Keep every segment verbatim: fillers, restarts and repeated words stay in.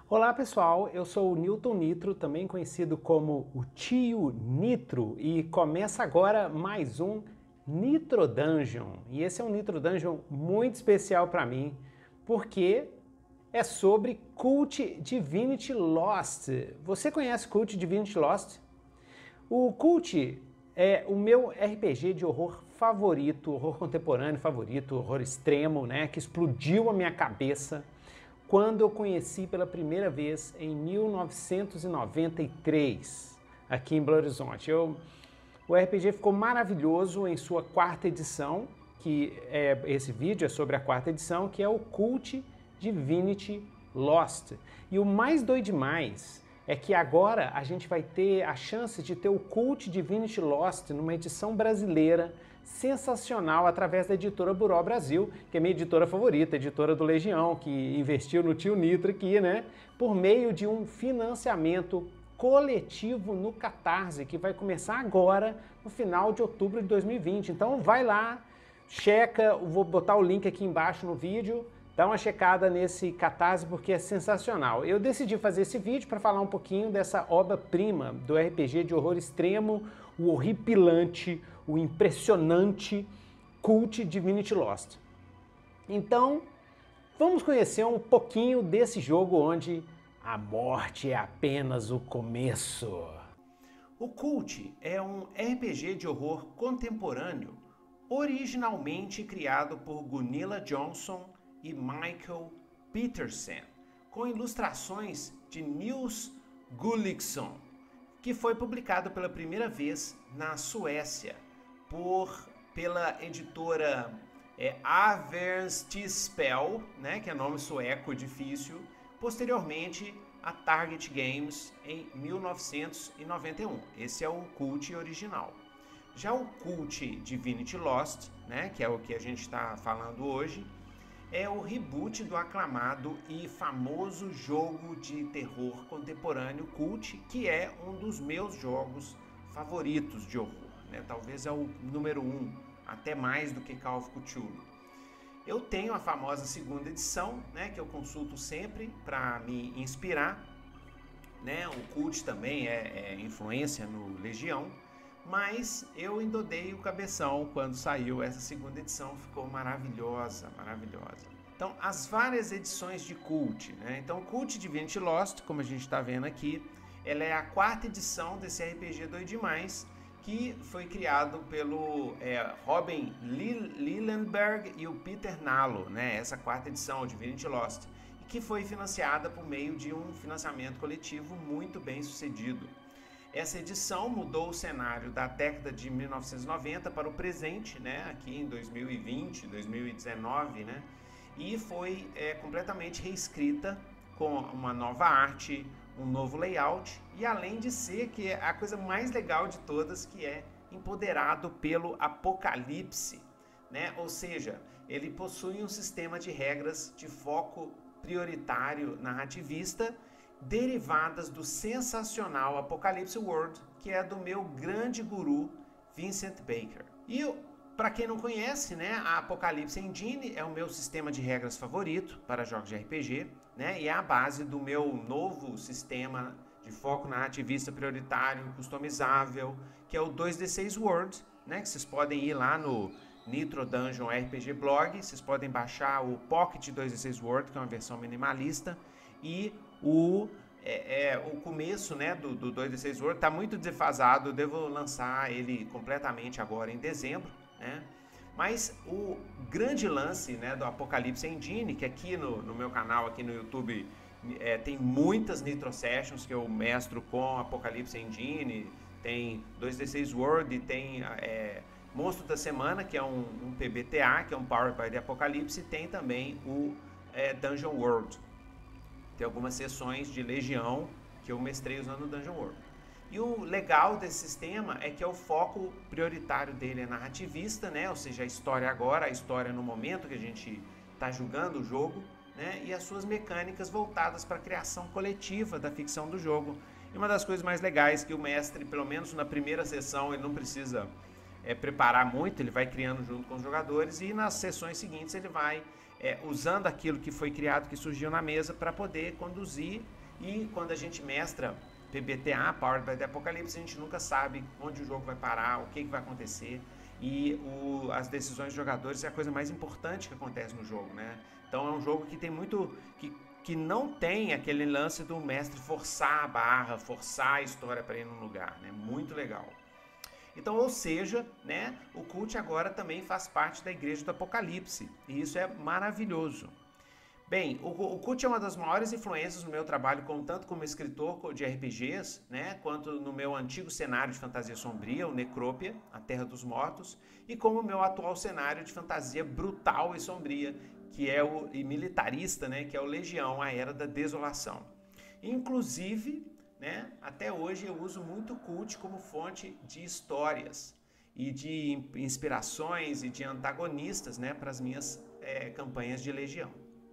Olá pessoal, eu sou o Newton Nitro, também conhecido como o Tio Nitro, e começa agora mais um Nitro Dungeon. E esse é um Nitro Dungeon muito especial para mim, porque é sobre Cult Divinity Lost. Você conhece Cult Divinity Lost? O Cult é o meu R P G de horror favorito, horror contemporâneo favorito, horror extremo, né, que explodiu a minha cabeça quando eu conheci pela primeira vez em mil novecentos e noventa e três, aqui em Belo Horizonte. Eu, o R P G ficou maravilhoso em sua quarta edição, que é, esse vídeo é sobre a quarta edição, que é o Cult Divinity Lost. E o mais doido demais é que agora a gente vai ter a chance de ter o Cult Divinity Lost numa edição brasileira sensacional através da editora Buró Brasil, que é minha editora favorita, editora do Legião, que investiu no Tio Nitro aqui, né? Por meio de um financiamento coletivo no Catarse, que vai começar agora, no final de outubro de dois mil e vinte. Então vai lá, checa, vou botar o link aqui embaixo no vídeo, dá uma checada nesse Catarse porque é sensacional. Eu decidi fazer esse vídeo para falar um pouquinho dessa obra-prima do R P G de horror extremo, o horripilante, o impressionante Cult Divinity Lost. Então, vamos conhecer um pouquinho desse jogo onde a morte é apenas o começo. O Cult é um R P G de horror contemporâneo originalmente criado por Gunilla Johnson e Michael Peterson, com ilustrações de Nils Gulliksson, que foi publicado pela primeira vez na Suécia por, pela editora é, Averstispel, né, que é nome sueco difícil, posteriormente a Target Games em mil novecentos e noventa e um. Esse é o Cult original. Já o Cult Divinity Lost, né, que é o que a gente está falando hoje, é o reboot do aclamado e famoso jogo de terror contemporâneo Cult, que é um dos meus jogos favoritos de horror, né? Talvez é o número um, até mais do que Call of Cthulhu. Eu tenho a famosa segunda edição, né, que eu consulto sempre para me inspirar, né? O Cult também é, é influência no Legião, mas eu endodei o cabeção quando saiu essa segunda edição, ficou maravilhosa, maravilhosa. Então, as várias edições de Cult, né? Então, Cult Divinity Lost, como a gente está vendo aqui, ela é a quarta edição desse R P G doido demais, que foi criado pelo é, Robin Lillenberg e o Peter Nalo, né? Essa quarta edição, Divinity Lost, e que foi financiada por meio de um financiamento coletivo muito bem sucedido. Essa edição mudou o cenário da década de mil novecentos e noventa para o presente, né, aqui em dois mil e vinte, dois mil e dezenove, né, e foi é, completamente reescrita com uma nova arte, um novo layout, e além de ser que é a coisa mais legal de todas, que é empoderado pelo apocalipse, né, ou seja, ele possui um sistema de regras de foco prioritário narrativista, derivadas do sensacional Apocalypse World, que é do meu grande guru Vincent Baker. E para quem não conhece, né, a Apocalypse Engine é o meu sistema de regras favorito para jogos de R P G, né, e é a base do meu novo sistema de foco narrativista prioritário, customizável, que é o dois D seis World, né, que vocês podem ir lá no Nitro Dungeon R P G Blog, vocês podem baixar o Pocket dois D seis World, que é uma versão minimalista, e o, é, é, o começo, né, do, do dois D seis World está muito defasado, eu devo lançar ele completamente agora em dezembro, né? Mas o grande lance, né, do Apocalypse Engine, que aqui no, no meu canal, aqui no YouTube, é, tem muitas Nitro Sessions que eu mestro com Apocalypse Engine, tem dois D seis World, tem é, Monstro da Semana, que é um, um P B T A, que é um Powered by the Apocalypse, e tem também o é, Dungeon World. Tem algumas sessões de Legião que eu mestrei usando o Dungeon World. E o legal desse sistema é que é o foco prioritário dele é narrativista, né? Ou seja, a história agora, a história no momento que a gente está jogando o jogo, né? E as suas mecânicas voltadas para a criação coletiva da ficção do jogo. E uma das coisas mais legais que o mestre, pelo menos na primeira sessão, ele não precisa é, preparar muito, ele vai criando junto com os jogadores, e nas sessões seguintes ele vai é, usando aquilo que foi criado, que surgiu na mesa, para poder conduzir. E quando a gente mestra P B T A, Powered by the Apocalypse, a gente nunca sabe onde o jogo vai parar, o que, que vai acontecer. E o, as decisões dos jogadores é a coisa mais importante que acontece no jogo, né? Então é um jogo que tem muito... que, que não tem aquele lance do mestre forçar a barra, forçar a história para ir num lugar, né? Muito legal. Então, ou seja, né, o Cult agora também faz parte da Igreja do Apocalipse, e isso é maravilhoso. Bem, o, o Cult é uma das maiores influências no meu trabalho, como, tanto como escritor de R P Gs, né, quanto no meu antigo cenário de fantasia sombria, o Necrópia, a Terra dos Mortos, e como o meu atual cenário de fantasia brutal e sombria, que é o e militarista, né, que é o Legião, a Era da Desolação. Inclusive, né, até hoje eu uso muito o Cult como fonte de histórias e de inspirações e de antagonistas, né, para as minhas é, campanhas de Legião.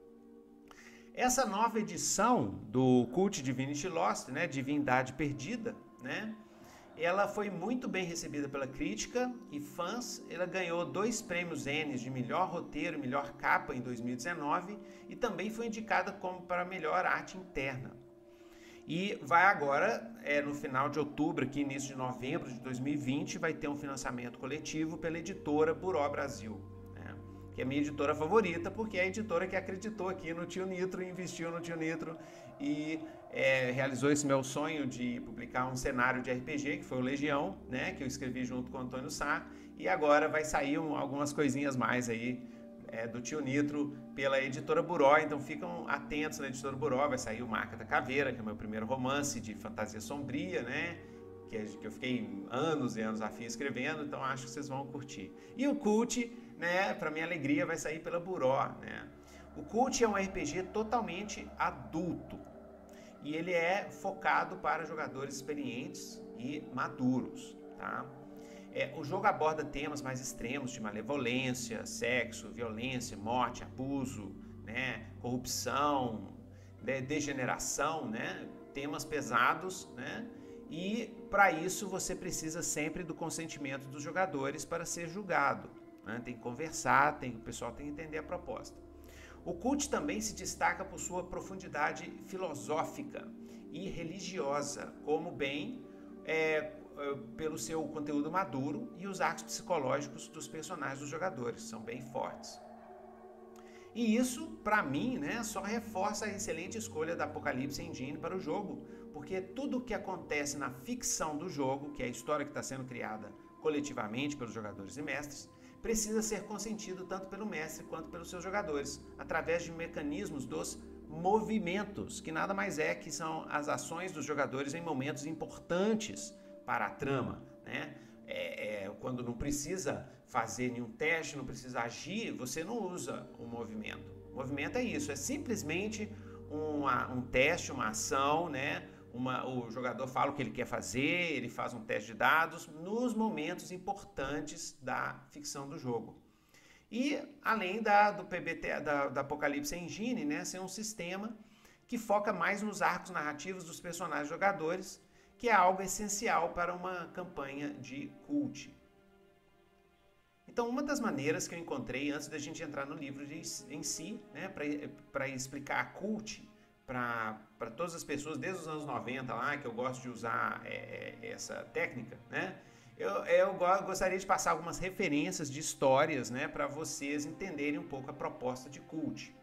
Essa nova edição do Cult Divinity Lost, né, Divindade Perdida, né, ela foi muito bem recebida pela crítica e fãs. Ela ganhou dois prêmios Emmys de melhor roteiro e melhor capa em dois mil e dezenove e também foi indicada como para melhor arte interna. E vai agora, é, no final de outubro, aqui início de novembro de dois mil e vinte, vai ter um financiamento coletivo pela editora Buró Brasil, né? Que é a minha editora favorita, porque é a editora que acreditou aqui no Tio Nitro, investiu no Tio Nitro e é, realizou esse meu sonho de publicar um cenário de R P G, que foi o Legião, né? Que eu escrevi junto com o Antônio Sá, e agora vai sair um, algumas coisinhas mais aí, É, do Tio Nitro pela editora Buró, então ficam atentos na editora Buró. Vai sair o Marca da Caveira, que é o meu primeiro romance de fantasia sombria, né? Que, é, que eu fiquei anos e anos a fio escrevendo, então acho que vocês vão curtir. E o Cult, né, para minha alegria, vai sair pela Buró, né? O Cult é um R P G totalmente adulto e ele é focado para jogadores experientes e maduros, tá? É, o jogo aborda temas mais extremos de malevolência, sexo, violência, morte, abuso, né, corrupção, de, degeneração, né, temas pesados, né, e para isso você precisa sempre do consentimento dos jogadores para ser julgado, né, tem que conversar, tem, o pessoal tem que entender a proposta. O Cult também se destaca por sua profundidade filosófica e religiosa, como bem é, pelo seu conteúdo maduro, e os arcos psicológicos dos personagens dos jogadores são bem fortes. E isso, para mim, né, só reforça a excelente escolha da Apocalypse Engine para o jogo, porque tudo o que acontece na ficção do jogo, que é a história que está sendo criada coletivamente pelos jogadores e mestres, precisa ser consentido tanto pelo mestre quanto pelos seus jogadores, através de mecanismos dos movimentos, que nada mais é que são as ações dos jogadores em momentos importantes para a trama, né? É, é, quando não precisa fazer nenhum teste, não precisa agir, você não usa o movimento. O movimento é isso, é simplesmente uma, um teste, uma ação, né? Uma, o jogador fala o que ele quer fazer, ele faz um teste de dados nos momentos importantes da ficção do jogo. E além da, do P B T, da, da Apocalypse Engine, né? Ser um sistema que foca mais nos arcos narrativos dos personagens jogadores, que é algo essencial para uma campanha de Cult. Então, uma das maneiras que eu encontrei antes da gente entrar no livro de, em si, né, para explicar a Cult para todas as pessoas, desde os anos noventa lá, que eu gosto de usar é, essa técnica, né, eu, eu gostaria de passar algumas referências de histórias, né, para vocês entenderem um pouco a proposta de Cult.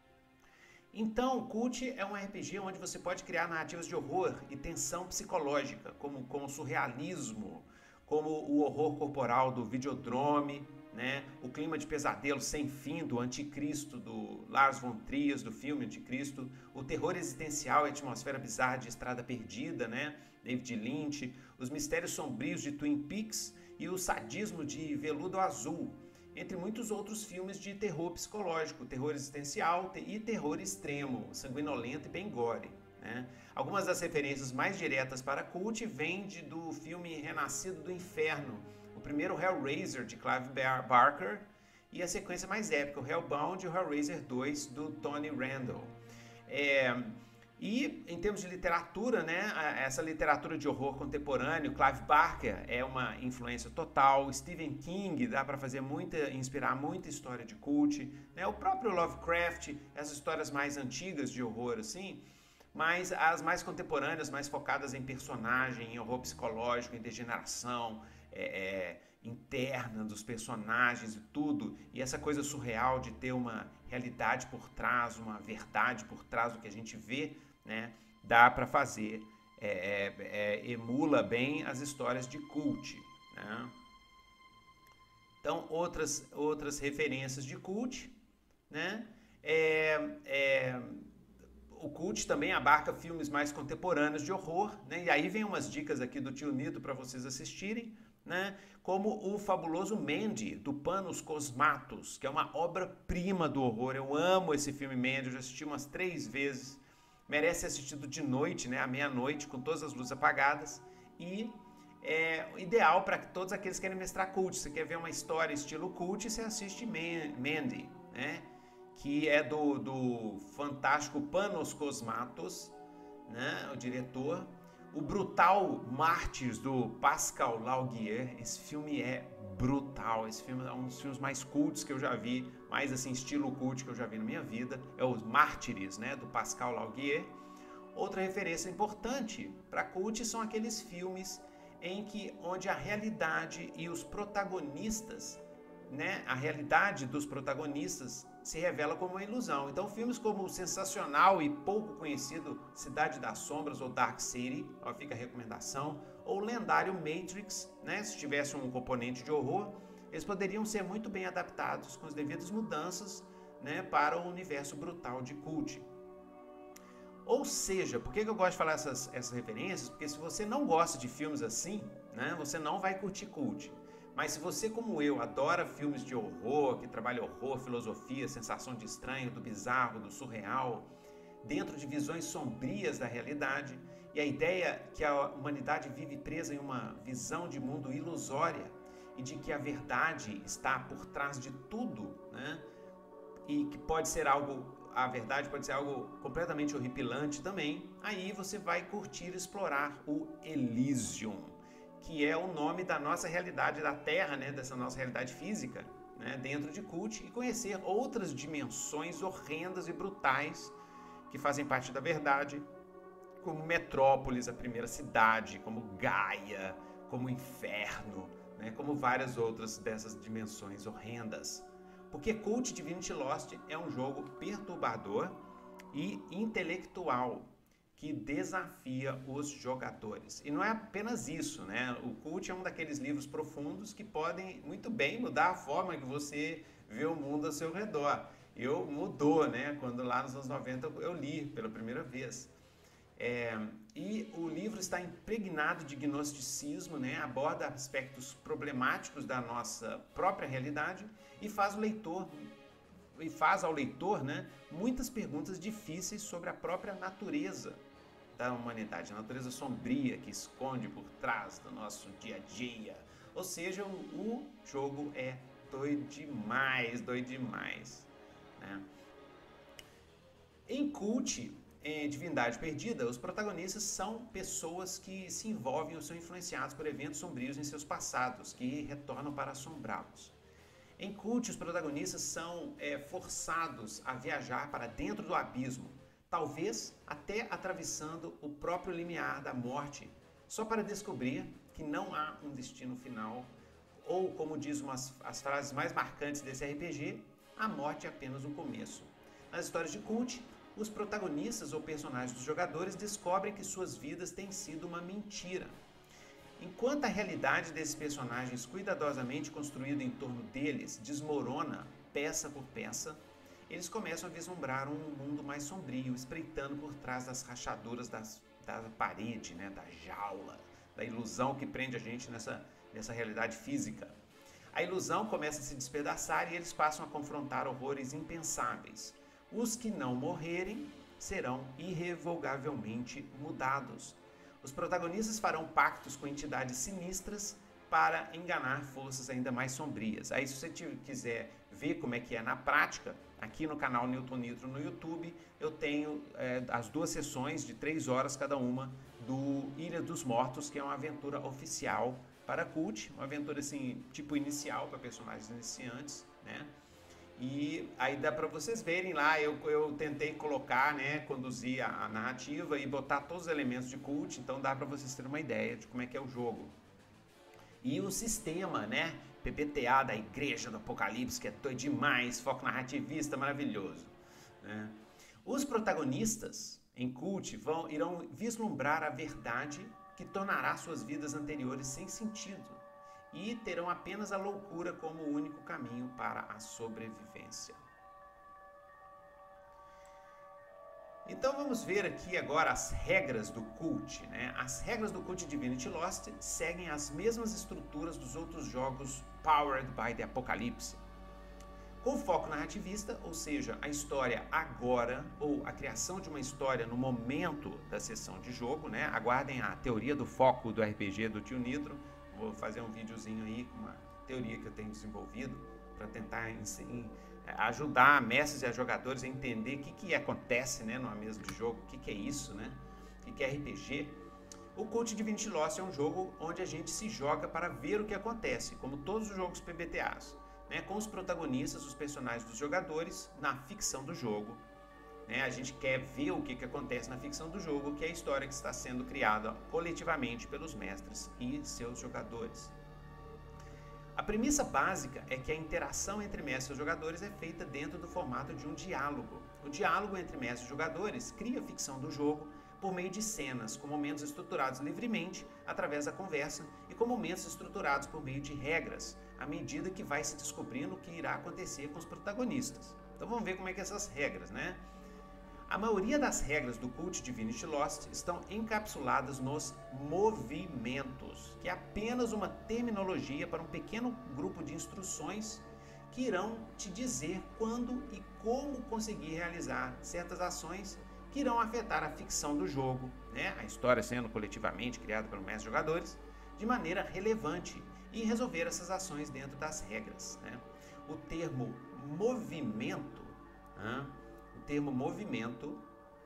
Então, Cult é um R P G onde você pode criar narrativas de horror e tensão psicológica, como, como surrealismo, como o horror corporal do Videodrome, né? O clima de pesadelo sem fim do Anticristo, do Lars von Trier, do filme Anticristo, o terror existencial e a atmosfera bizarra de Estrada Perdida, né? David Lynch, os mistérios sombrios de Twin Peaks e o sadismo de Veludo Azul, entre muitos outros filmes de terror psicológico, terror existencial e terror extremo, sanguinolento e bem gore, né? Algumas das referências mais diretas para Cult vêm de, do filme Renascido do Inferno, o primeiro Hellraiser de Clive Barker, e a sequência mais épica, o Hellbound e o Hellraiser dois do Tony Randall. É, E em termos de literatura, né, essa literatura de horror contemporâneo, Clive Barker é uma influência total, Stephen King dá para fazer muita, inspirar muita história de cult, né, o próprio Lovecraft, essas histórias mais antigas de horror assim, mas as mais contemporâneas, mais focadas em personagem, em horror psicológico, em degeneração, é, é, interna dos personagens e tudo, e essa coisa surreal de ter uma realidade por trás, uma verdade por trás do que a gente vê, né, dá para fazer, é, é, é, emula bem as histórias de cult, né? Então, outras, outras referências de cult, né? É, é, o cult também abarca filmes mais contemporâneos de horror, né? E aí vem umas dicas aqui do tio Nito para vocês assistirem, né? Como o fabuloso Mandy, do Panos Cosmatos, que é uma obra-prima do horror. Eu amo esse filme Mandy, eu já assisti umas três vezes. Merece ser assistido de noite, né, à meia-noite, com todas as luzes apagadas. E é ideal para todos aqueles que querem mestrar cult. Você quer ver uma história estilo cult, você assiste Mandy, né? Que é do, do fantástico Panos Cosmatos, né, o diretor. O brutal Mártires, do Pascal Laugier. Esse filme é brutal. Esse filme é um dos filmes mais cults que eu já vi, mais assim, estilo cult que eu já vi na minha vida. É os Mártires, né, do Pascal Laugier. Outra referência importante para cult são aqueles filmes em que onde a realidade e os protagonistas, né, a realidade dos protagonistas se revela como uma ilusão. Então, filmes como o sensacional e pouco conhecido Cidade das Sombras ou Dark City, ó, fica a recomendação, ou o lendário Matrix, né, se tivesse um componente de horror, eles poderiam ser muito bem adaptados com as devidas mudanças, né, para o universo brutal de cult. Ou seja, por que eu gosto de falar essas, essas referências? Porque se você não gosta de filmes assim, né, você não vai curtir cult. Mas se você, como eu, adora filmes de horror, que trabalha horror, filosofia, sensação de estranho, do bizarro, do surreal, dentro de visões sombrias da realidade, e a ideia que a humanidade vive presa em uma visão de mundo ilusória e de que a verdade está por trás de tudo, né? E que pode ser algo, a verdade pode ser algo completamente horripilante também, aí você vai curtir explorar o Elysium, que é o nome da nossa realidade da Terra, né, dessa nossa realidade física, né, dentro de cult, e conhecer outras dimensões horrendas e brutais que fazem parte da verdade, como Metrópolis, a primeira cidade, como Gaia, como Inferno, né, como várias outras dessas dimensões horrendas. Porque Cult Divinity Lost é um jogo perturbador e intelectual, que desafia os jogadores. E não é apenas isso, né? O Cult é um daqueles livros profundos que podem muito bem mudar a forma que você vê o mundo ao seu redor. Eu mudou, né? Quando lá nos anos noventa eu li pela primeira vez. É, e o livro está impregnado de gnosticismo, né? Aborda aspectos problemáticos da nossa própria realidade e faz o leitor e faz ao leitor, né, muitas perguntas difíceis sobre a própria natureza da humanidade, a natureza sombria que esconde por trás do nosso dia a dia. Ou seja, o, o jogo é doido demais, doido demais, né? Em Cult, em Divindade Perdida, os protagonistas são pessoas que se envolvem ou são influenciados por eventos sombrios em seus passados, que retornam para assombrá-los. Em Cult, os protagonistas são é, forçados a viajar para dentro do abismo, talvez até atravessando o próprio limiar da morte, só para descobrir que não há um destino final, ou, como diz umas, as frases mais marcantes desse R P G, a morte é apenas o começo. Nas histórias de Cult, os protagonistas ou personagens dos jogadores descobrem que suas vidas têm sido uma mentira. Enquanto a realidade desses personagens cuidadosamente construída em torno deles desmorona peça por peça, eles começam a vislumbrar um mundo mais sombrio, espreitando por trás das rachaduras das, da parede, né, da jaula, da ilusão que prende a gente nessa, nessa realidade física. A ilusão começa a se despedaçar e eles passam a confrontar horrores impensáveis. Os que não morrerem serão irrevogavelmente mudados. Os protagonistas farão pactos com entidades sinistras para enganar forças ainda mais sombrias. Aí, se você quiser ver como é que é na prática, Aqui no canal Newton Nitro no YouTube, eu tenho é, as duas sessões de três horas cada uma do Ilha dos Mortos, que é uma aventura oficial para cult, uma aventura assim, tipo inicial para personagens iniciantes, né? E aí dá para vocês verem lá, eu, eu tentei colocar, né, conduzir a, a narrativa e botar todos os elementos de cult, então dá para vocês terem uma ideia de como é que é o jogo. E o sistema, né, P B T A da Igreja do Apocalipse, que é doido demais, foco narrativista maravilhoso, né? Os protagonistas em cult vão, irão vislumbrar a verdade que tornará suas vidas anteriores sem sentido e terão apenas a loucura como o único caminho para a sobrevivência. Então vamos ver aqui agora as regras do cult, né? As regras do cult Divinity Lost seguem as mesmas estruturas dos outros jogos Powered by the Apocalypse. Com foco narrativista, ou seja, a história agora, ou a criação de uma história no momento da sessão de jogo, né? Aguardem a teoria do foco do R P G do Tio Nitro. Vou fazer um videozinho aí com uma teoria que eu tenho desenvolvido para tentar ensinar, ajudar mestres e jogadores a entender o que, que acontece, né, numa mesa de jogo, o que, que é isso, né? O que, que é R P G. O Cult Divinity Lost é um jogo onde a gente se joga para ver o que acontece, como todos os jogos P B T As, né, com os protagonistas, os personagens dos jogadores na ficção do jogo. Né, a gente quer ver o que, que acontece na ficção do jogo, que é a história que está sendo criada coletivamente pelos mestres e seus jogadores. A premissa básica é que a interação entre mestres e jogadores é feita dentro do formato de um diálogo. O diálogo entre mestres e jogadores cria a ficção do jogo por meio de cenas, com momentos estruturados livremente através da conversa e com momentos estruturados por meio de regras, à medida que vai se descobrindo o que irá acontecer com os protagonistas. Então vamos ver como é que é essas regras, né? A maioria das regras do Cult Divinity Lost estão encapsuladas nos movimentos, que é apenas uma terminologia para um pequeno grupo de instruções que irão te dizer quando e como conseguir realizar certas ações que irão afetar a ficção do jogo, né? A história sendo coletivamente criada pelos mestres jogadores, de maneira relevante e resolver essas ações dentro das regras, né? O termo movimento, né? O termo movimento,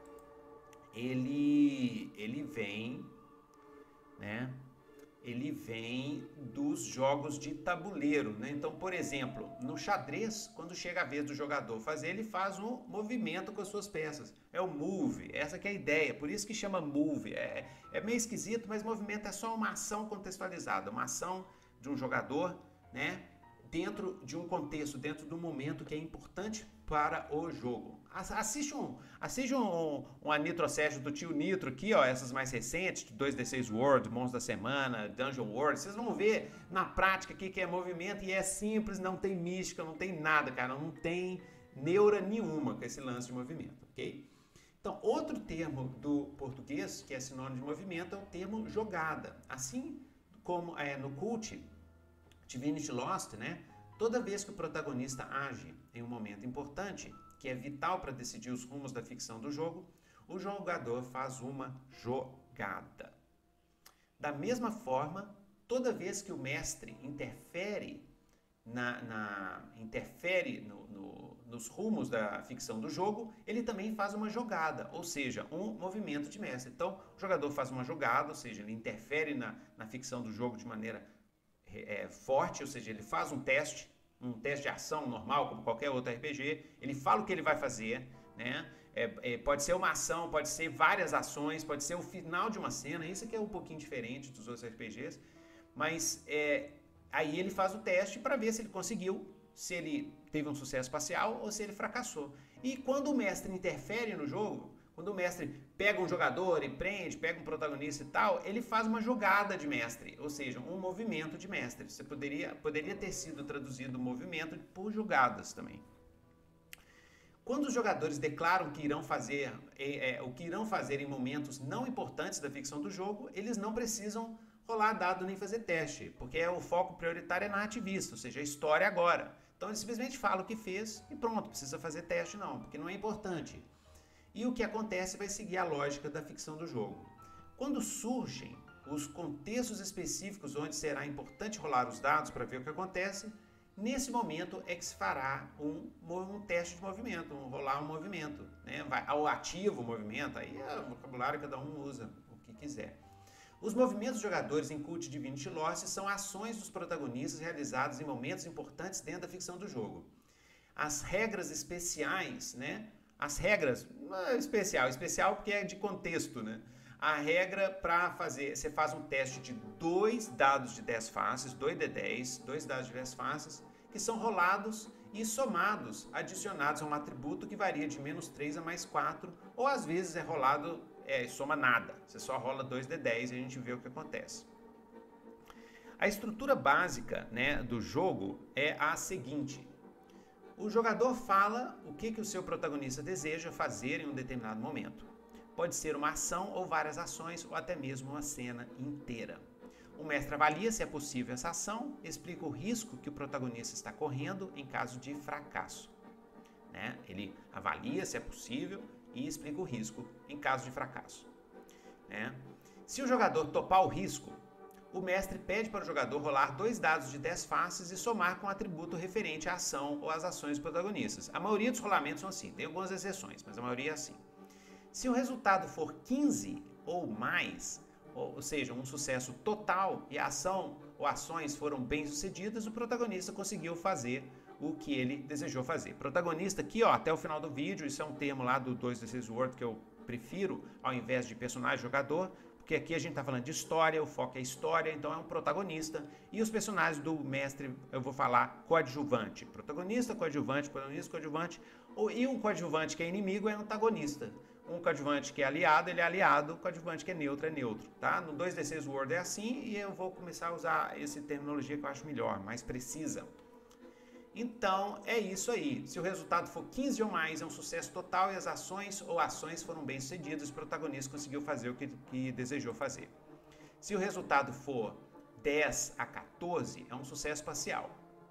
ele, ele vem, né? Ele vem dos jogos de tabuleiro, né? Então, por exemplo, no xadrez, quando chega a vez do jogador fazer, ele faz um movimento com as suas peças. É o move, essa que é a ideia, por isso que chama move. É, é meio esquisito, mas movimento é só uma ação contextualizada, uma ação de um jogador, né? Dentro de um contexto, dentro de um momento que é importante para o jogo. Assiste um, assiste um, um Nitro Session do Tio Nitro aqui, ó, essas mais recentes, dois D seis World, Monstros da Semana, Dungeon World, vocês vão ver na prática o que, que é movimento e é simples, não tem mística, não tem nada, cara, não tem neura nenhuma com esse lance de movimento, ok? Então, outro termo do português, que é sinônimo de movimento, é o termo jogada. Assim como é, no Cult Divinity Lost, né? Toda vez que o protagonista age em um momento importante, que é vital para decidir os rumos da ficção do jogo, o jogador faz uma jogada. Da mesma forma, toda vez que o mestre interfere, na, na, interfere no, no, nos rumos da ficção do jogo, ele também faz uma jogada, ou seja, um movimento de mestre. Então, o jogador faz uma jogada, ou seja, ele interfere na, na ficção do jogo de maneira é, forte, ou seja, ele faz um teste, um teste de ação normal, como qualquer outro R P G, ele fala o que ele vai fazer, né? É, é, pode ser uma ação, pode ser várias ações, pode ser o final de uma cena, isso aqui é um pouquinho diferente dos outros R P Gs, mas é, aí ele faz o teste para ver se ele conseguiu, se ele teve um sucesso parcial ou se ele fracassou. E quando o mestre interfere no jogo, quando o mestre pega um jogador e prende, pega um protagonista e tal, ele faz uma jogada de mestre, ou seja, um movimento de mestre. Você poderia, poderia ter sido traduzido movimento por jogadas também. Quando os jogadores declaram que irão fazer, é, é, o que irão fazer em momentos não importantes da ficção do jogo, eles não precisam rolar dado nem fazer teste, porque o foco prioritário é narrativista, ou seja, a história agora. Então ele simplesmente fala o que fez e pronto, precisa fazer teste não, porque não é importante. E o que acontece vai seguir a lógica da ficção do jogo. Quando surgem os contextos específicos onde será importante rolar os dados para ver o que acontece, Nesse momento é que se fará um, um teste de movimento, um rolar um movimento, né? Vai ao ativo o movimento, aí é o vocabulário cada um usa o que quiser. Os movimentos dos jogadores em Cult Divinity Lost são ações dos protagonistas realizadas em momentos importantes dentro da ficção do jogo. As regras especiais, né? As regras, não é especial, especial porque é de contexto, né? A regra para fazer, você faz um teste de dois dados de dez faces, dois D dez, dois dados de dez faces, que são rolados e somados, adicionados a um atributo que varia de menos três a mais quatro, ou às vezes é rolado, é, soma nada, você só rola dois D dez e a gente vê o que acontece. A estrutura básica, né, do jogo é a seguinte: o jogador fala o que, que o seu protagonista deseja fazer em um determinado momento. Pode ser uma ação ou várias ações, ou até mesmo uma cena inteira. O mestre avalia se é possível essa ação, explica o risco que o protagonista está correndo em caso de fracasso. Né? Ele avalia se é possível e explica o risco em caso de fracasso. Né? Se o jogador topar o risco, o mestre pede para o jogador rolar dois dados de dez faces e somar com um atributo referente à ação ou às ações dos protagonistas. A maioria dos rolamentos são assim, tem algumas exceções, mas a maioria é assim. Se o resultado for quinze ou mais, ou seja, um sucesso total e a ação ou ações foram bem-sucedidas, o protagonista conseguiu fazer o que ele desejou fazer. Protagonista aqui, ó, até o final do vídeo, isso é um termo lá do dois D seis World que eu prefiro ao invés de personagem jogador, porque aqui a gente está falando de história, o foco é história, então é um protagonista. E os personagens do mestre, eu vou falar coadjuvante. Protagonista, coadjuvante, protagonista, coadjuvante. E um coadjuvante que é inimigo é antagonista. Um coadjuvante que é aliado, ele é aliado. O coadjuvante que é neutro, é neutro. Tá? No dois D seis World é assim e eu vou começar a usar essa terminologia que eu acho melhor, mais precisa. Então, é isso aí. Se o resultado for quinze ou mais, é um sucesso total e as ações ou ações foram bem-sucedidas, o protagonista conseguiu fazer o que, que desejou fazer. Se o resultado for dez a quatorze, é um sucesso parcial.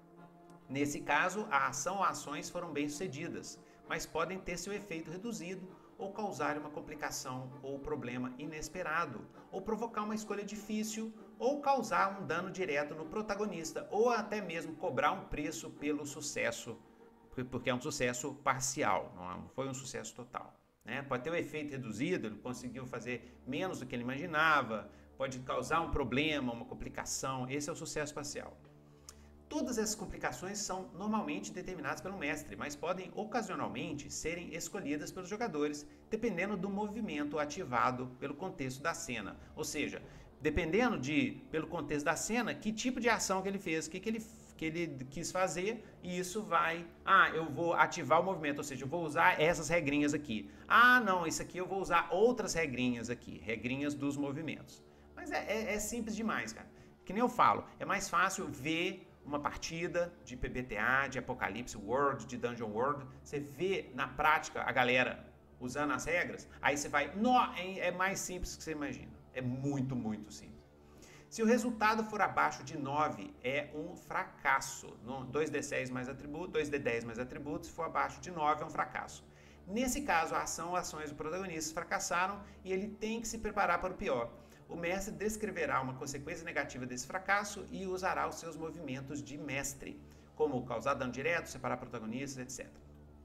Nesse caso, a ação ou ações foram bem-sucedidas, mas podem ter seu efeito reduzido ou causar uma complicação ou problema inesperado, ou provocar uma escolha difícil, ou causar um dano direto no protagonista, ou até mesmo cobrar um preço pelo sucesso, porque é um sucesso parcial, não foi um sucesso total. Né? Pode ter um efeito reduzido, ele conseguiu fazer menos do que ele imaginava, pode causar um problema, uma complicação, esse é o sucesso parcial. Todas essas complicações são normalmente determinadas pelo mestre, mas podem ocasionalmente serem escolhidas pelos jogadores, dependendo do movimento ativado pelo contexto da cena. Ou seja, dependendo de, pelo contexto da cena, que tipo de ação que ele fez, o que, que, ele, que ele quis fazer, e isso vai... Ah, eu vou ativar o movimento, ou seja, eu vou usar essas regrinhas aqui. Ah, não, isso aqui eu vou usar outras regrinhas aqui, regrinhas dos movimentos. Mas é, é, é simples demais, cara. Que nem eu falo, é mais fácil ver uma partida de P B T A, de Apocalypse World, de Dungeon World, você vê na prática a galera usando as regras, aí você vai, nó, é mais simples do que você imagina. É muito, muito simples. Se o resultado for abaixo de nove, é um fracasso. dois D seis mais atributo, dois D dez mais atributo, se for abaixo de nove, é um fracasso. Nesse caso, a ação ou ações do protagonista fracassaram e ele tem que se preparar para o pior. O mestre descreverá uma consequência negativa desse fracasso e usará os seus movimentos de mestre, como causar dano direto, separar protagonistas, etcétera.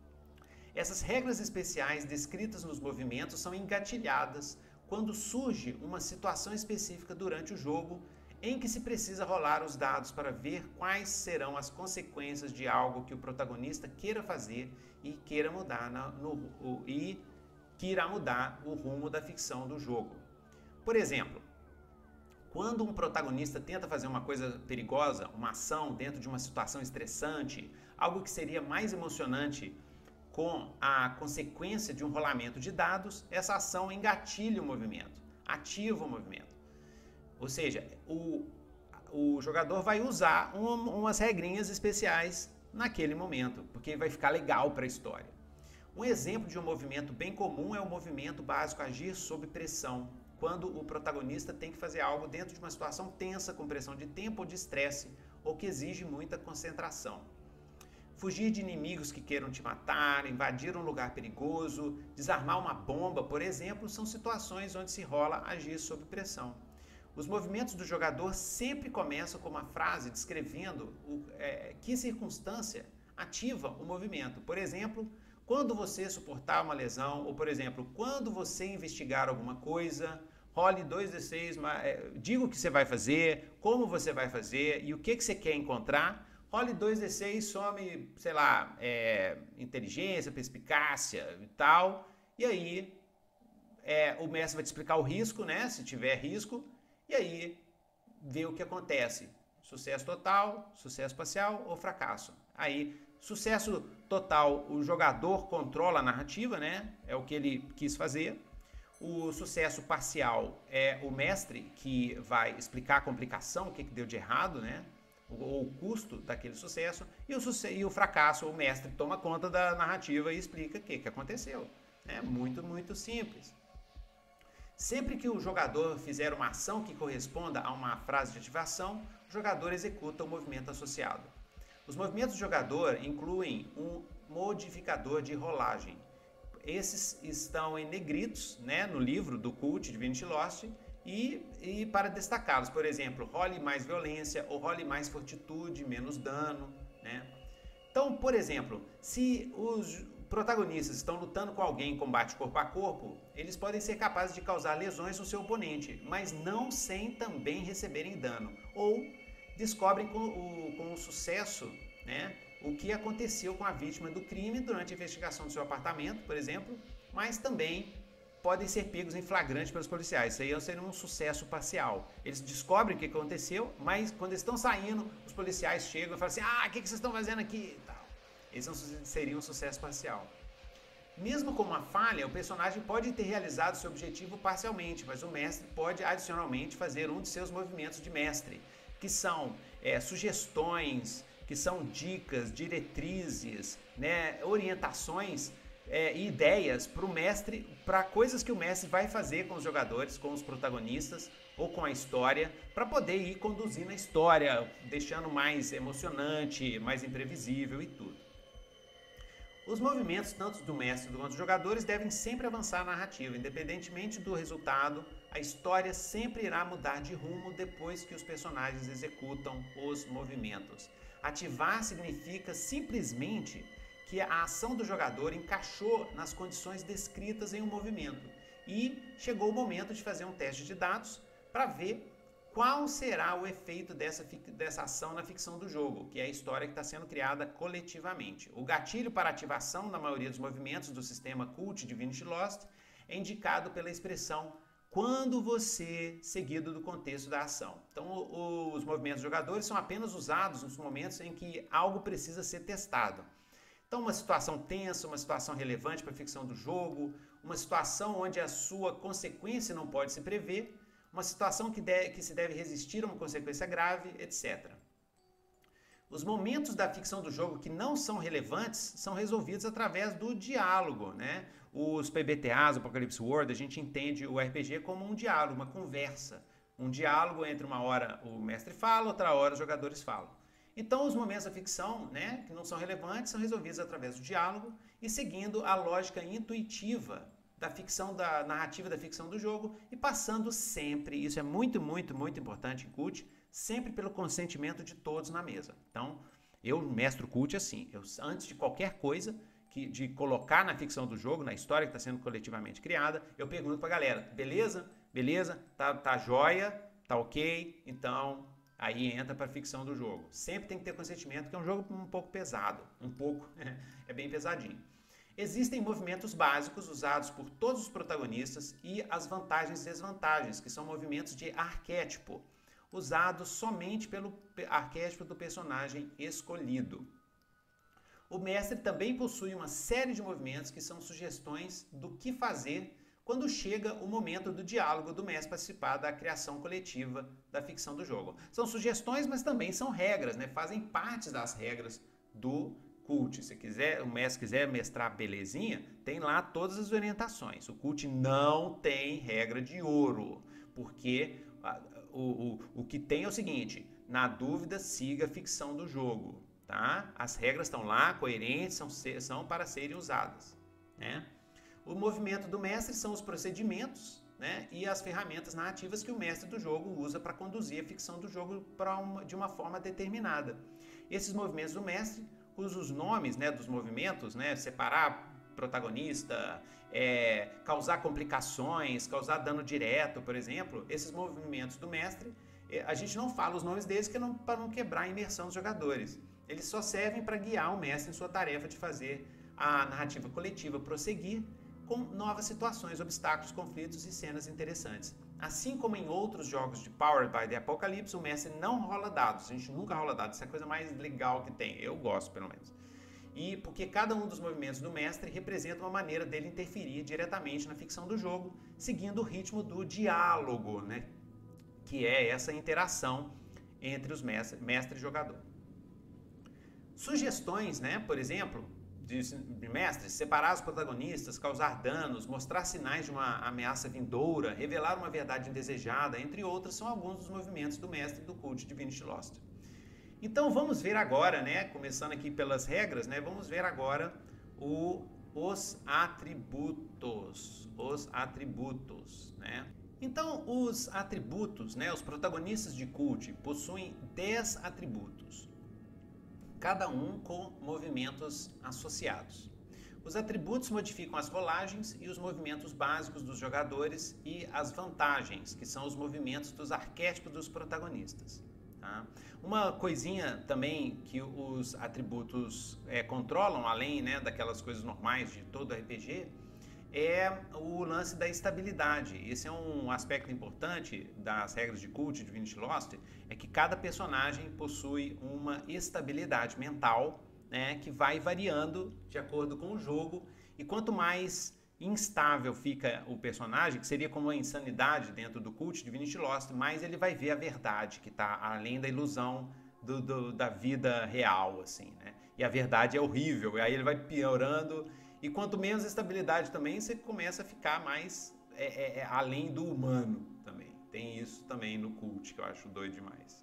Essas regras especiais descritas nos movimentos são engatilhadas quando surge uma situação específica durante o jogo em que se precisa rolar os dados para ver quais serão as consequências de algo que o protagonista queira fazer e queira mudar na, no, o, e que irá mudar o rumo da ficção do jogo. Por exemplo, quando um protagonista tenta fazer uma coisa perigosa, uma ação dentro de uma situação estressante, algo que seria mais emocionante com a consequência de um rolamento de dados, essa ação engatilha o movimento, ativa o movimento. Ou seja, o, o jogador vai usar um, umas regrinhas especiais naquele momento, porque vai ficar legal para a história. Um exemplo de um movimento bem comum é o movimento básico agir sob pressão, quando o protagonista tem que fazer algo dentro de uma situação tensa, com pressão de tempo ou de estresse, ou que exige muita concentração. Fugir de inimigos que queiram te matar, invadir um lugar perigoso, desarmar uma bomba, por exemplo, são situações onde se rola agir sob pressão. Os movimentos do jogador sempre começam com uma frase descrevendo o, é, que circunstância ativa o movimento. Por exemplo, quando você suportar uma lesão, ou por exemplo, quando você investigar alguma coisa, role dois D seis, é, diga o que você vai fazer, como você vai fazer e o que, que você quer encontrar. Role dois D seis, some, sei lá, é, inteligência, perspicácia e tal. E aí é, o mestre vai te explicar o risco, né? Se tiver risco. E aí, ver o que acontece. Sucesso total, sucesso parcial ou fracasso. Aí, sucesso total, o jogador controla a narrativa, né? É o que ele quis fazer. O sucesso parcial é o mestre que vai explicar a complicação, o que, que deu de errado, né? Ou o custo daquele sucesso. E o, suce e o fracasso, o mestre toma conta da narrativa e explica o que, que aconteceu. É muito, muito simples. Sempre que o jogador fizer uma ação que corresponda a uma frase de ativação, o jogador executa o movimento associado. Os movimentos do jogador incluem um modificador de rolagem. Esses estão em negritos, né, no livro do Cult Divinity Lost, e, e para destacá-los, por exemplo, role mais violência ou role mais fortitude, menos dano, né? Então, por exemplo, se os protagonistas estão lutando com alguém em combate corpo a corpo, eles podem ser capazes de causar lesões no seu oponente, mas não sem também receberem dano. Ou descobrem com o, com o sucesso, né, o que aconteceu com a vítima do crime durante a investigação do seu apartamento, por exemplo, mas também podem ser pegos em flagrante pelos policiais. Isso aí seria um sucesso parcial. Eles descobrem o que aconteceu, mas quando eles estão saindo, os policiais chegam e falam assim: ah, o que vocês estão fazendo aqui? Esse seria um sucesso parcial. Mesmo com uma falha, o personagem pode ter realizado seu objetivo parcialmente, mas o mestre pode adicionalmente fazer um de seus movimentos de mestre, que são é, sugestões, que são dicas, diretrizes, né, orientações é, e ideias para o mestre, para coisas que o mestre vai fazer com os jogadores, com os protagonistas ou com a história, para poder ir conduzindo a história, deixando mais emocionante, mais imprevisível e tudo. Os movimentos, tanto do mestre quanto dos jogadores, devem sempre avançar a narrativa. Independentemente do resultado, a história sempre irá mudar de rumo depois que os personagens executam os movimentos. Ativar significa simplesmente que a ação do jogador encaixou nas condições descritas em um movimento e chegou o momento de fazer um teste de dados para ver qual será o efeito dessa, dessa ação na ficção do jogo, que é a história que está sendo criada coletivamente. O gatilho para ativação da maioria dos movimentos do sistema Cult Divinity Lost é indicado pela expressão quando você, seguido do contexto da ação. Então, o, os movimentos dos jogadores são apenas usados nos momentos em que algo precisa ser testado. Então, uma situação tensa, uma situação relevante para a ficção do jogo, uma situação onde a sua consequência não pode se prever, uma situação que, deve, que se deve resistir a uma consequência grave, etcétera. Os momentos da ficção do jogo que não são relevantes são resolvidos através do diálogo, né? Os P B T As, o Apocalypse World, a gente entende o R P G como um diálogo, uma conversa. Um diálogo entre uma hora o mestre fala, outra hora os jogadores falam. Então, os momentos da ficção, né, que não são relevantes, são resolvidos através do diálogo e seguindo a lógica intuitiva da ficção, da narrativa da ficção do jogo e passando sempre, isso é muito, muito, muito importante em Cult, sempre pelo consentimento de todos na mesa. Então, eu mestro Cult assim, eu, antes de qualquer coisa, que, de colocar na ficção do jogo, na história que está sendo coletivamente criada, eu pergunto pra galera, beleza? Beleza? Tá, tá jóia? Tá ok? Então, aí entra pra ficção do jogo. Sempre tem que ter consentimento, porque é um jogo um pouco pesado, um pouco, é bem pesadinho. Existem movimentos básicos usados por todos os protagonistas e as vantagens e desvantagens, que são movimentos de arquétipo, usados somente pelo arquétipo do personagem escolhido. O mestre também possui uma série de movimentos que são sugestões do que fazer quando chega o momento do diálogo do mestre participar da criação coletiva da ficção do jogo. São sugestões, mas também são regras, né? Fazem parte das regras do Cult. Se quiser, o mestre quiser mestrar belezinha, tem lá todas as orientações. O Cult não tem regra de ouro, porque a, o, o, o que tem é o seguinte, na dúvida, siga a ficção do jogo, tá? As regras estão lá, coerentes, são, são para serem usadas, né? O movimento do mestre são os procedimentos né, e as ferramentas narrativas que o mestre do jogo usa para conduzir a ficção do jogo pra uma, de uma forma determinada. Esses movimentos do mestre, cujos nomes, né, dos movimentos, né, separar protagonista, é, causar complicações, causar dano direto, por exemplo, esses movimentos do mestre, a gente não fala os nomes deles que não, para não quebrar a imersão dos jogadores. Eles só servem para guiar o mestre em sua tarefa de fazer a narrativa coletiva prosseguir com novas situações, obstáculos, conflitos e cenas interessantes. Assim como em outros jogos de Powered by the Apocalypse, o mestre não rola dados. A gente nunca rola dados, isso é a coisa mais legal que tem. Eu gosto, pelo menos. E porque cada um dos movimentos do mestre representa uma maneira dele interferir diretamente na ficção do jogo, seguindo o ritmo do diálogo, né? Que é essa interação entre os mestre, mestre e jogador. Sugestões, né? Por exemplo, de, de mestres, separar os protagonistas, causar danos, mostrar sinais de uma ameaça vindoura, revelar uma verdade indesejada, entre outras, são alguns dos movimentos do mestre do Cult of Divinity Lost. Então vamos ver agora, né, começando aqui pelas regras, né, vamos ver agora o, os atributos, os atributos, né. Então os atributos, né, os protagonistas de Cult possuem dez atributos, cada um com movimentos associados. Os atributos modificam as rolagens e os movimentos básicos dos jogadores e as vantagens, que são os movimentos dos arquétipos dos protagonistas. Tá? Uma coisinha também que os atributos é, controlam, além, né, daquelas coisas normais de todo R P G, é o lance da estabilidade. Esse é um aspecto importante das regras de Cult de Divinity Lost, é que cada personagem possui uma estabilidade mental, né, que vai variando de acordo com o jogo, e quanto mais instável fica o personagem, que seria como a insanidade dentro do Cult de Divinity Lost, mais ele vai ver a verdade, que está além da ilusão do, do, da vida real, assim, né? E a verdade é horrível, e aí ele vai piorando, e quanto menos estabilidade também, você começa a ficar mais é, é, é, além do humano também. Tem isso também no Cult, que eu acho doido demais.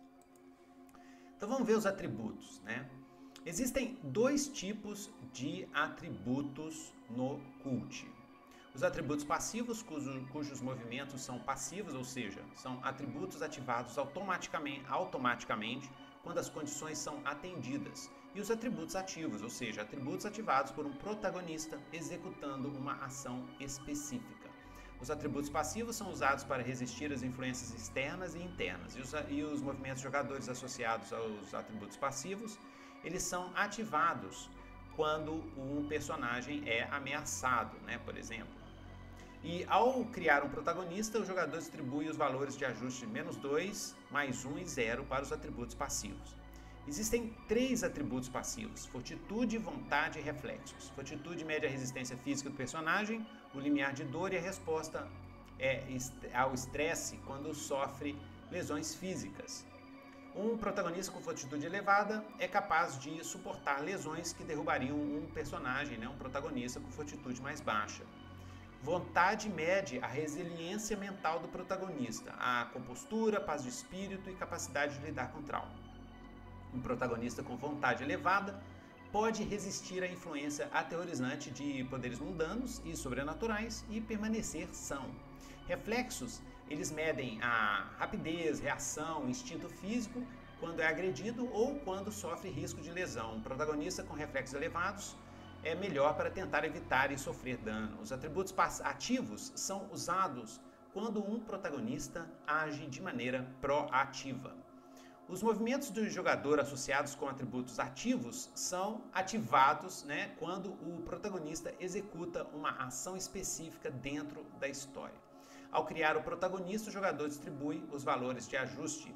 Então vamos ver os atributos, né? Existem dois tipos de atributos no Cult. Os atributos passivos, cujo, cujos movimentos são passivos, ou seja, são atributos ativados automaticamente, automaticamente quando as condições são atendidas. E os atributos ativos, ou seja, atributos ativados por um protagonista executando uma ação específica. Os atributos passivos são usados para resistir às influências externas e internas. E os, e os movimentos de jogadores associados aos atributos passivos, eles são ativados quando um personagem é ameaçado, né, por exemplo. E ao criar um protagonista, o jogador distribui os valores de ajuste menos dois, mais um e zero para os atributos passivos. Existem três atributos passivos: fortitude, vontade e reflexos. Fortitude mede a resistência física do personagem, o limiar de dor e a resposta é, ao estresse quando sofre lesões físicas. Um protagonista com fortitude elevada é capaz de suportar lesões que derrubariam um personagem, né, um protagonista com fortitude mais baixa. Vontade mede a resiliência mental do protagonista, a compostura, paz de espírito e capacidade de lidar com trauma. Um protagonista com vontade elevada pode resistir à influência aterrorizante de poderes mundanos e sobrenaturais e permanecer são. Reflexos, eles medem a rapidez, reação, instinto físico quando é agredido ou quando sofre risco de lesão. Um protagonista com reflexos elevados é melhor para tentar evitar e sofrer dano. Os atributos ativos são usados quando um protagonista age de maneira proativa. Os movimentos do jogador associados com atributos ativos são ativados, né, quando o protagonista executa uma ação específica dentro da história. Ao criar o protagonista, o jogador distribui os valores de ajuste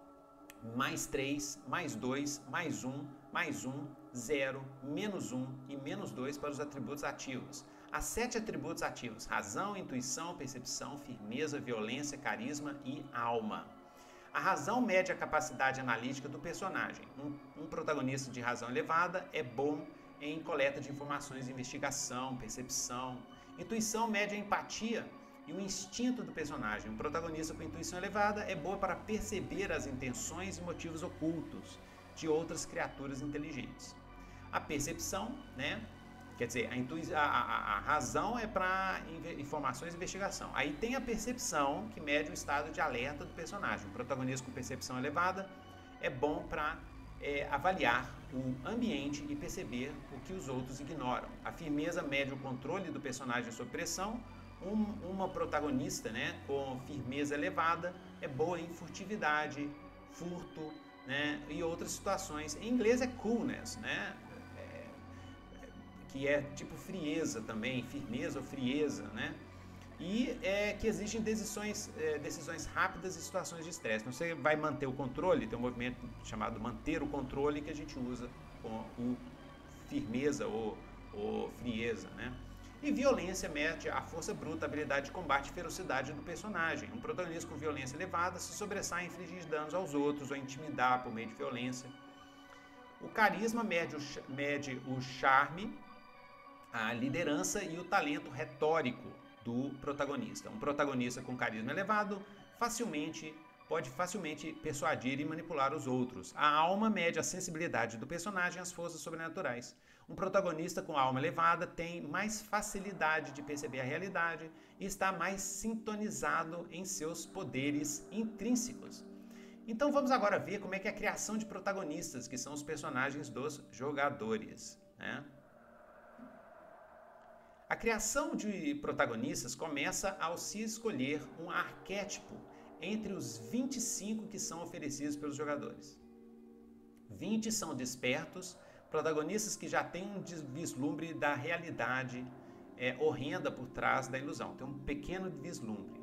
mais três, mais dois, mais um, mais um, zero, menos um e menos dois para os atributos ativos. Há sete atributos ativos: razão, intuição, percepção, firmeza, violência, carisma e alma. A razão mede a capacidade analítica do personagem. Um, um protagonista de razão elevada é bom em coleta de informações, investigação, percepção. Intuição mede a empatia e o instinto do personagem. Um protagonista com intuição elevada é boa para perceber as intenções e motivos ocultos de outras criaturas inteligentes. A percepção, né, Quer dizer, a, intui a, a, a razão é para informações e investigação. Aí tem a percepção, que mede o estado de alerta do personagem. Um protagonista com percepção elevada é bom para é, avaliar o ambiente e perceber o que os outros ignoram. A firmeza mede o controle do personagem sob pressão. Um, uma protagonista, né, com firmeza elevada é boa em furtividade, furto, né, e outras situações. Em inglês é coolness, né? Que é tipo frieza também, firmeza ou frieza, né? E é que existem decisões, é, decisões rápidas e situações de estresse. Então você vai manter o controle, tem um movimento chamado manter o controle que a gente usa com o firmeza ou, ou frieza, né? E violência mede a força bruta, habilidade de combate e ferocidade do personagem. Um protagonista com violência elevada se sobressai em infligir danos aos outros ou intimidar por meio de violência. O carisma mede o, mede o charme, a liderança e o talento retórico do protagonista. Um protagonista com carisma elevado facilmente pode facilmente persuadir e manipular os outros. A alma mede a sensibilidade do personagem às forças sobrenaturais. Um protagonista com alma elevada tem mais facilidade de perceber a realidade e está mais sintonizado em seus poderes intrínsecos. Então vamos agora ver como é que é a criação de protagonistas, que são os personagens dos jogadores, né? A criação de protagonistas começa ao se escolher um arquétipo entre os vinte e cinco que são oferecidos pelos jogadores. vinte são despertos, protagonistas que já têm um vislumbre da realidade é, horrenda por trás da ilusão, tem um pequeno vislumbre.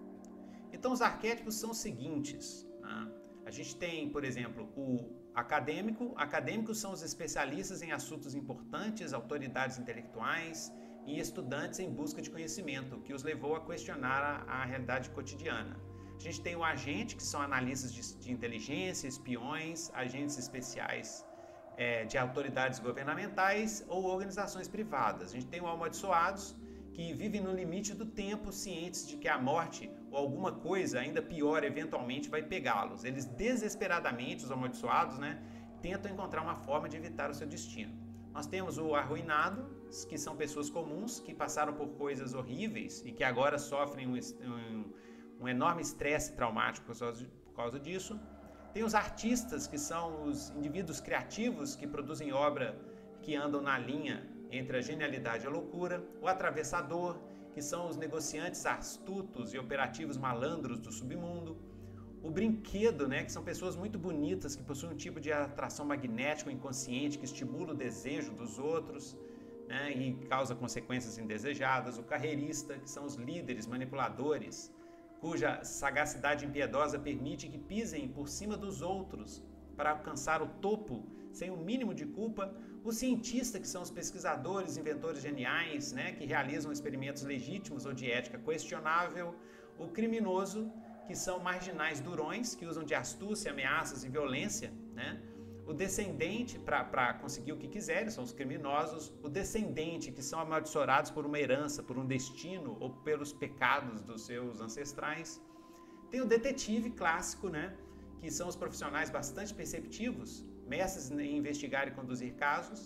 Então os arquétipos são os seguintes, né? A gente tem, por exemplo, o acadêmico. Acadêmicos são os especialistas em assuntos importantes, autoridades intelectuais e estudantes em busca de conhecimento, que os levou a questionar a, a realidade cotidiana. A gente tem o agente, que são analistas de, de inteligência, espiões, agentes especiais é, de autoridades governamentais ou organizações privadas. A gente tem o amaldiçoados, que vivem no limite do tempo, cientes de que a morte ou alguma coisa ainda pior eventualmente vai pegá-los. Eles desesperadamente, os amaldiçoados, né, tentam encontrar uma forma de evitar o seu destino. Nós temos o arruinado, que são pessoas comuns, que passaram por coisas horríveis e que agora sofrem um, um, um enorme estresse traumático por causa, por causa disso. Tem os artistas, que são os indivíduos criativos que produzem obra que andam na linha entre a genialidade e a loucura. O atravessador, que são os negociantes astutos e operativos malandros do submundo. O brinquedo, né, que são pessoas muito bonitas, que possuem um tipo de atração magnética inconsciente, que estimula o desejo dos outros, né, e causa consequências indesejadas. O carreirista, que são os líderes manipuladores, cuja sagacidade impiedosa permite que pisem por cima dos outros para alcançar o topo sem o mínimo de culpa. O cientista, que são os pesquisadores, inventores geniais, né, que realizam experimentos legítimos ou de ética questionável. O criminoso, que são marginais durões, que usam de astúcia, ameaças e violência, né? O descendente, para conseguir o que quiserem, são os criminosos. O descendente, que são amaldiçoados por uma herança, por um destino ou pelos pecados dos seus ancestrais. Tem o detetive clássico, né? Que são os profissionais bastante perceptivos, mestres em investigar e conduzir casos.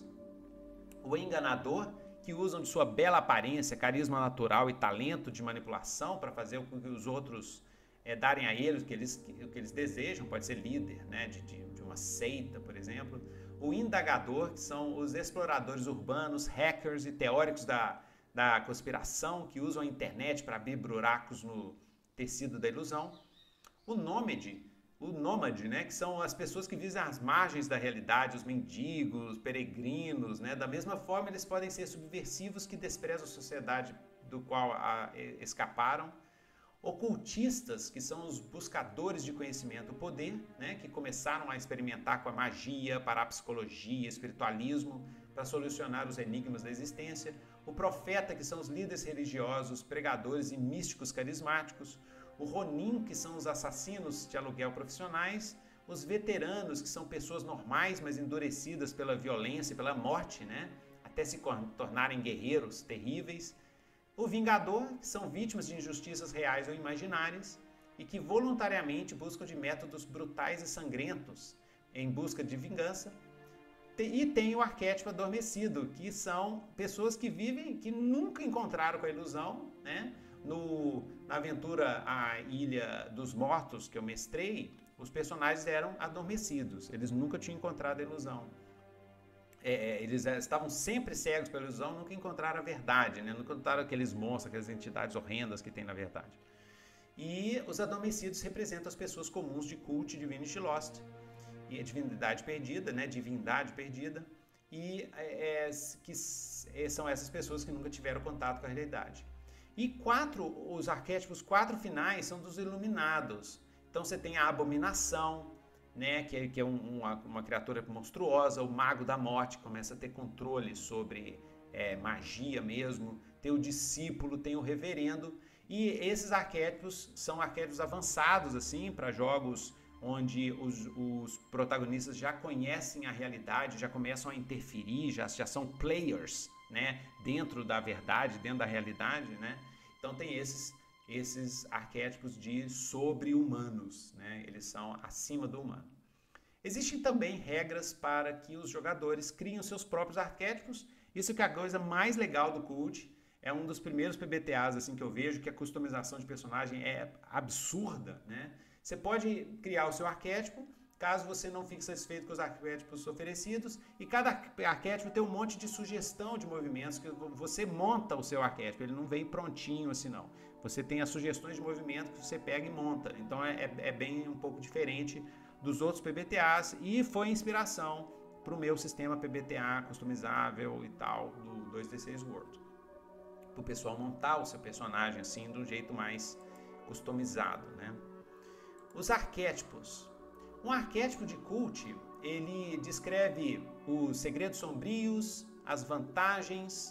O enganador, que usam de sua bela aparência, carisma natural e talento de manipulação para fazer com que os outros é, darem a eles o que eles, o que eles desejam, pode ser líder, né, de, de, de uma seita, por exemplo. O indagador, que são os exploradores urbanos, hackers e teóricos da, da conspiração, que usam a internet para abrir buracos no tecido da ilusão. O nômade, o nômade, né, que são as pessoas que vivem às margens da realidade, os mendigos, peregrinos, né, da mesma forma eles podem ser subversivos que desprezam a sociedade do qual a, escaparam. Ocultistas, que são os buscadores de conhecimento, o poder, né, que começaram a experimentar com a magia, parapsicologia, espiritualismo, para solucionar os enigmas da existência. O profeta, que são os líderes religiosos, pregadores e místicos carismáticos. O Ronin, que são os assassinos de aluguel profissionais. Os veteranos, que são pessoas normais, mas endurecidas pela violência e pela morte, né, até se tornarem guerreiros terríveis. O vingador, que são vítimas de injustiças reais ou imaginárias e que voluntariamente buscam de métodos brutais e sangrentos em busca de vingança. E tem o arquétipo adormecido, que são pessoas que vivem, que nunca encontraram com a ilusão, né? No, na aventura A Ilha dos Mortos, que eu mestrei, os personagens eram adormecidos, eles nunca tinham encontrado a ilusão. É, eles estavam sempre cegos pela ilusão, nunca encontraram a verdade, né? Nunca encontraram aqueles monstros, aquelas entidades horrendas que tem na verdade. E os adormecidos representam as pessoas comuns de Cult e Divinity Lost, e a divindade perdida, né? Divindade perdida, e é, que são essas pessoas que nunca tiveram contato com a realidade. E quatro, os arquétipos quatro finais são dos iluminados. Então você tem a abominação, né, que é, que é um, uma, uma criatura monstruosa, o mago da morte, que começa a ter controle sobre é, magia mesmo, tem o discípulo, tem o reverendo, e esses arquétipos são arquétipos avançados assim para jogos onde os, os protagonistas já conhecem a realidade, já começam a interferir, já, já são players, né, dentro da verdade, dentro da realidade, né? Então tem esses esses arquétipos de sobre-humanos, né? Eles são acima do humano. Existem também regras para que os jogadores criem seus próprios arquétipos. Isso que é a coisa mais legal do Cult. É um dos primeiros P B T As assim, que eu vejo que a customização de personagem é absurda, né? Você pode criar o seu arquétipo, caso você não fique satisfeito com os arquétipos oferecidos, e cada arquétipo tem um monte de sugestão de movimentos, que você monta o seu arquétipo, ele não vem prontinho assim não. Você tem as sugestões de movimento que você pega e monta, então é, é bem um pouco diferente dos outros P B T As, e foi inspiração para o meu sistema P B T A customizável e tal, do dois D seis World. Para o pessoal montar o seu personagem assim, de um jeito mais customizado, né? Os arquétipos. Um arquétipo de Cult, ele descreve os segredos sombrios, as vantagens,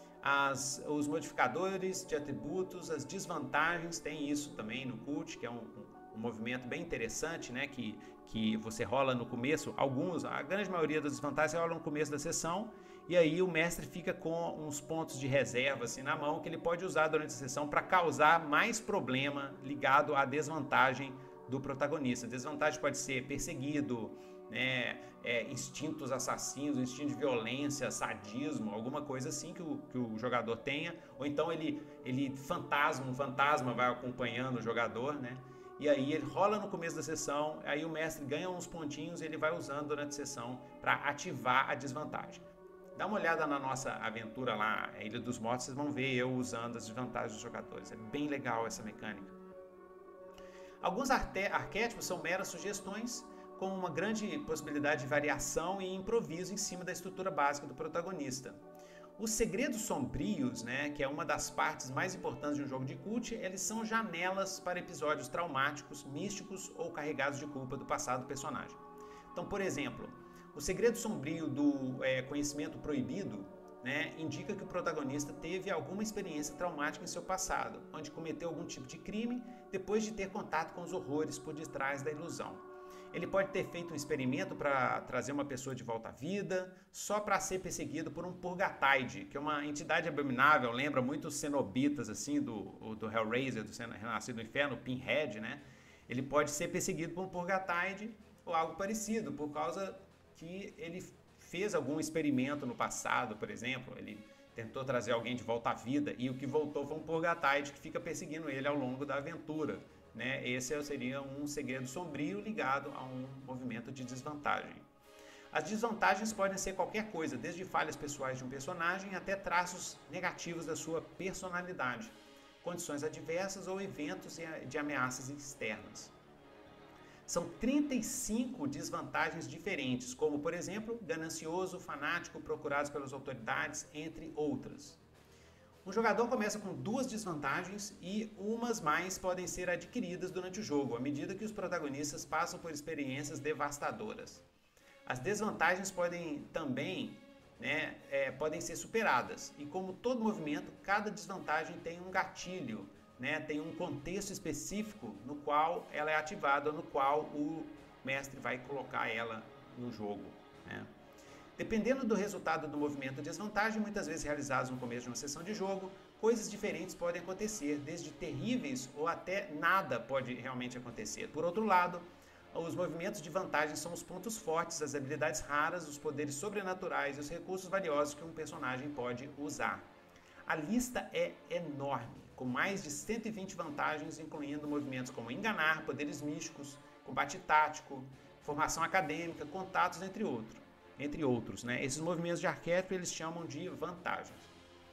as, os modificadores de atributos, as desvantagens, tem isso também no Cult, que é um, um movimento bem interessante, né, que, que você rola no começo, alguns, a grande maioria das desvantagens você rola no começo da sessão, e aí o mestre fica com uns pontos de reserva assim na mão, que ele pode usar durante a sessão para causar mais problema ligado à desvantagem do protagonista. Desvantagem pode ser perseguido, né, é, instintos assassinos, instinto de violência, sadismo, alguma coisa assim que o, que o jogador tenha, ou então ele, ele fantasma, um fantasma vai acompanhando o jogador, né, e aí ele rola no começo da sessão, aí o mestre ganha uns pontinhos e ele vai usando durante a sessão para ativar a desvantagem. Dá uma olhada na nossa aventura lá, a Ilha dos Mortos, vocês vão ver eu usando as desvantagens dos jogadores, é bem legal essa mecânica. Alguns arquétipos são meras sugestões, com uma grande possibilidade de variação e improviso em cima da estrutura básica do protagonista. Os segredos sombrios, né, que é uma das partes mais importantes de um jogo de Cult, eles são janelas para episódios traumáticos, místicos ou carregados de culpa do passado do personagem. Então, por exemplo, o segredo sombrio do é, conhecimento proibido, né, indica que o protagonista teve alguma experiência traumática em seu passado, onde cometeu algum tipo de crime depois de ter contato com os horrores por detrás da ilusão. Ele pode ter feito um experimento para trazer uma pessoa de volta à vida, só para ser perseguido por um Purgataide, que é uma entidade abominável, lembra muito os cenobitas assim, do, do Hellraiser, do Renascido do Inferno, o Pinhead, né? Ele pode ser perseguido por um Purgataide ou algo parecido, por causa que ele fez algum experimento no passado, por exemplo, ele tentou trazer alguém de volta à vida e o que voltou foi um Purgataide que fica perseguindo ele ao longo da aventura, né? Esse seria um segredo sombrio ligado a um movimento de desvantagem. As desvantagens podem ser qualquer coisa, desde falhas pessoais de um personagem até traços negativos da sua personalidade, condições adversas ou eventos de ameaças externas. São trinta e cinco desvantagens diferentes, como, por exemplo, ganancioso, fanático, procurados pelas autoridades, entre outras. Um jogador começa com duas desvantagens e umas mais podem ser adquiridas durante o jogo, à medida que os protagonistas passam por experiências devastadoras. As desvantagens podem também né, é, podem ser superadas, e como todo movimento, cada desvantagem tem um gatilho, né, tem um contexto específico no qual ela é ativada, no qual o mestre vai colocar ela no jogo, né? Dependendo do resultado do movimento de desvantagem, muitas vezes realizados no começo de uma sessão de jogo, coisas diferentes podem acontecer, desde terríveis ou até nada pode realmente acontecer. Por outro lado, os movimentos de vantagem são os pontos fortes, as habilidades raras, os poderes sobrenaturais e os recursos valiosos que um personagem pode usar. A lista é enorme, com mais de cento e vinte vantagens, incluindo movimentos como enganar, poderes místicos, combate tático, formação acadêmica, contatos, entre outros. Entre outros, né? Esses movimentos de arquétipo eles chamam de vantagens.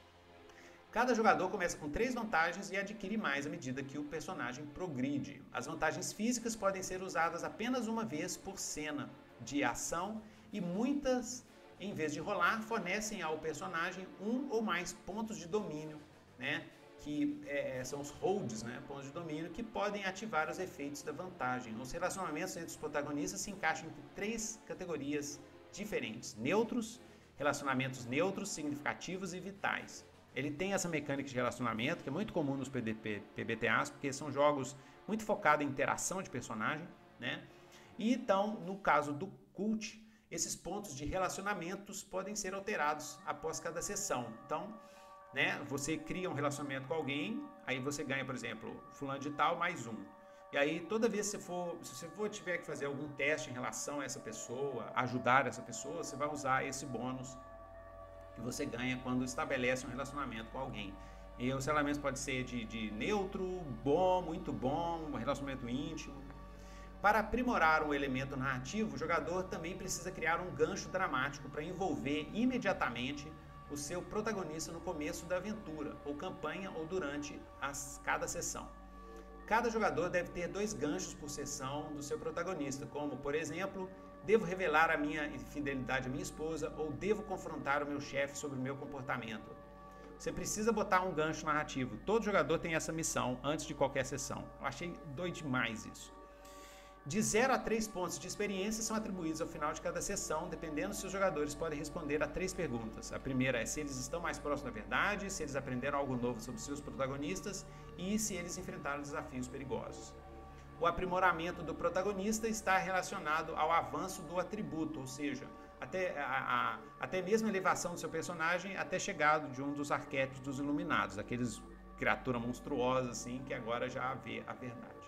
Cada jogador começa com três vantagens e adquire mais à medida que o personagem progride. As vantagens físicas podem ser usadas apenas uma vez por cena de ação e muitas, em vez de rolar, fornecem ao personagem um ou mais pontos de domínio, né? Que é, são os holds, né? Pontos de domínio, que podem ativar os efeitos da vantagem. Os relacionamentos entre os protagonistas se encaixam em três categorias diferentes: neutros, relacionamentos neutros, significativos e vitais. Ele tem essa mecânica de relacionamento, que é muito comum nos P B T As, porque são jogos muito focados em interação de personagem, né? E então, no caso do Cult, esses pontos de relacionamentos podem ser alterados após cada sessão. Então, né, você cria um relacionamento com alguém, aí você ganha, por exemplo, fulano de tal mais um. E aí, toda vez que você for, se você for tiver que fazer algum teste em relação a essa pessoa, ajudar essa pessoa, você vai usar esse bônus que você ganha quando estabelece um relacionamento com alguém. E os relacionamentos podem ser de, de neutro, bom, muito bom, um relacionamento íntimo. Para aprimorar um elemento narrativo, o jogador também precisa criar um gancho dramático para envolver imediatamente o seu protagonista no começo da aventura, ou campanha, ou durante as, cada sessão. Cada jogador deve ter dois ganchos por sessão do seu protagonista, como, por exemplo, devo revelar a minha infidelidade à minha esposa, ou devo confrontar o meu chefe sobre o meu comportamento. Você precisa botar um gancho narrativo. Todo jogador tem essa missão antes de qualquer sessão. Eu achei doido demais isso. De zero a três pontos de experiência são atribuídos ao final de cada sessão, dependendo se os jogadores podem responder a três perguntas. A primeira é se eles estão mais próximos da verdade, se eles aprenderam algo novo sobre seus protagonistas e se eles enfrentaram desafios perigosos. O aprimoramento do protagonista está relacionado ao avanço do atributo, ou seja, até, a, a, até mesmo a elevação do seu personagem até chegado de um dos arquétipos dos iluminados, aqueles criaturas monstruosas assim, que agora já vê a verdade.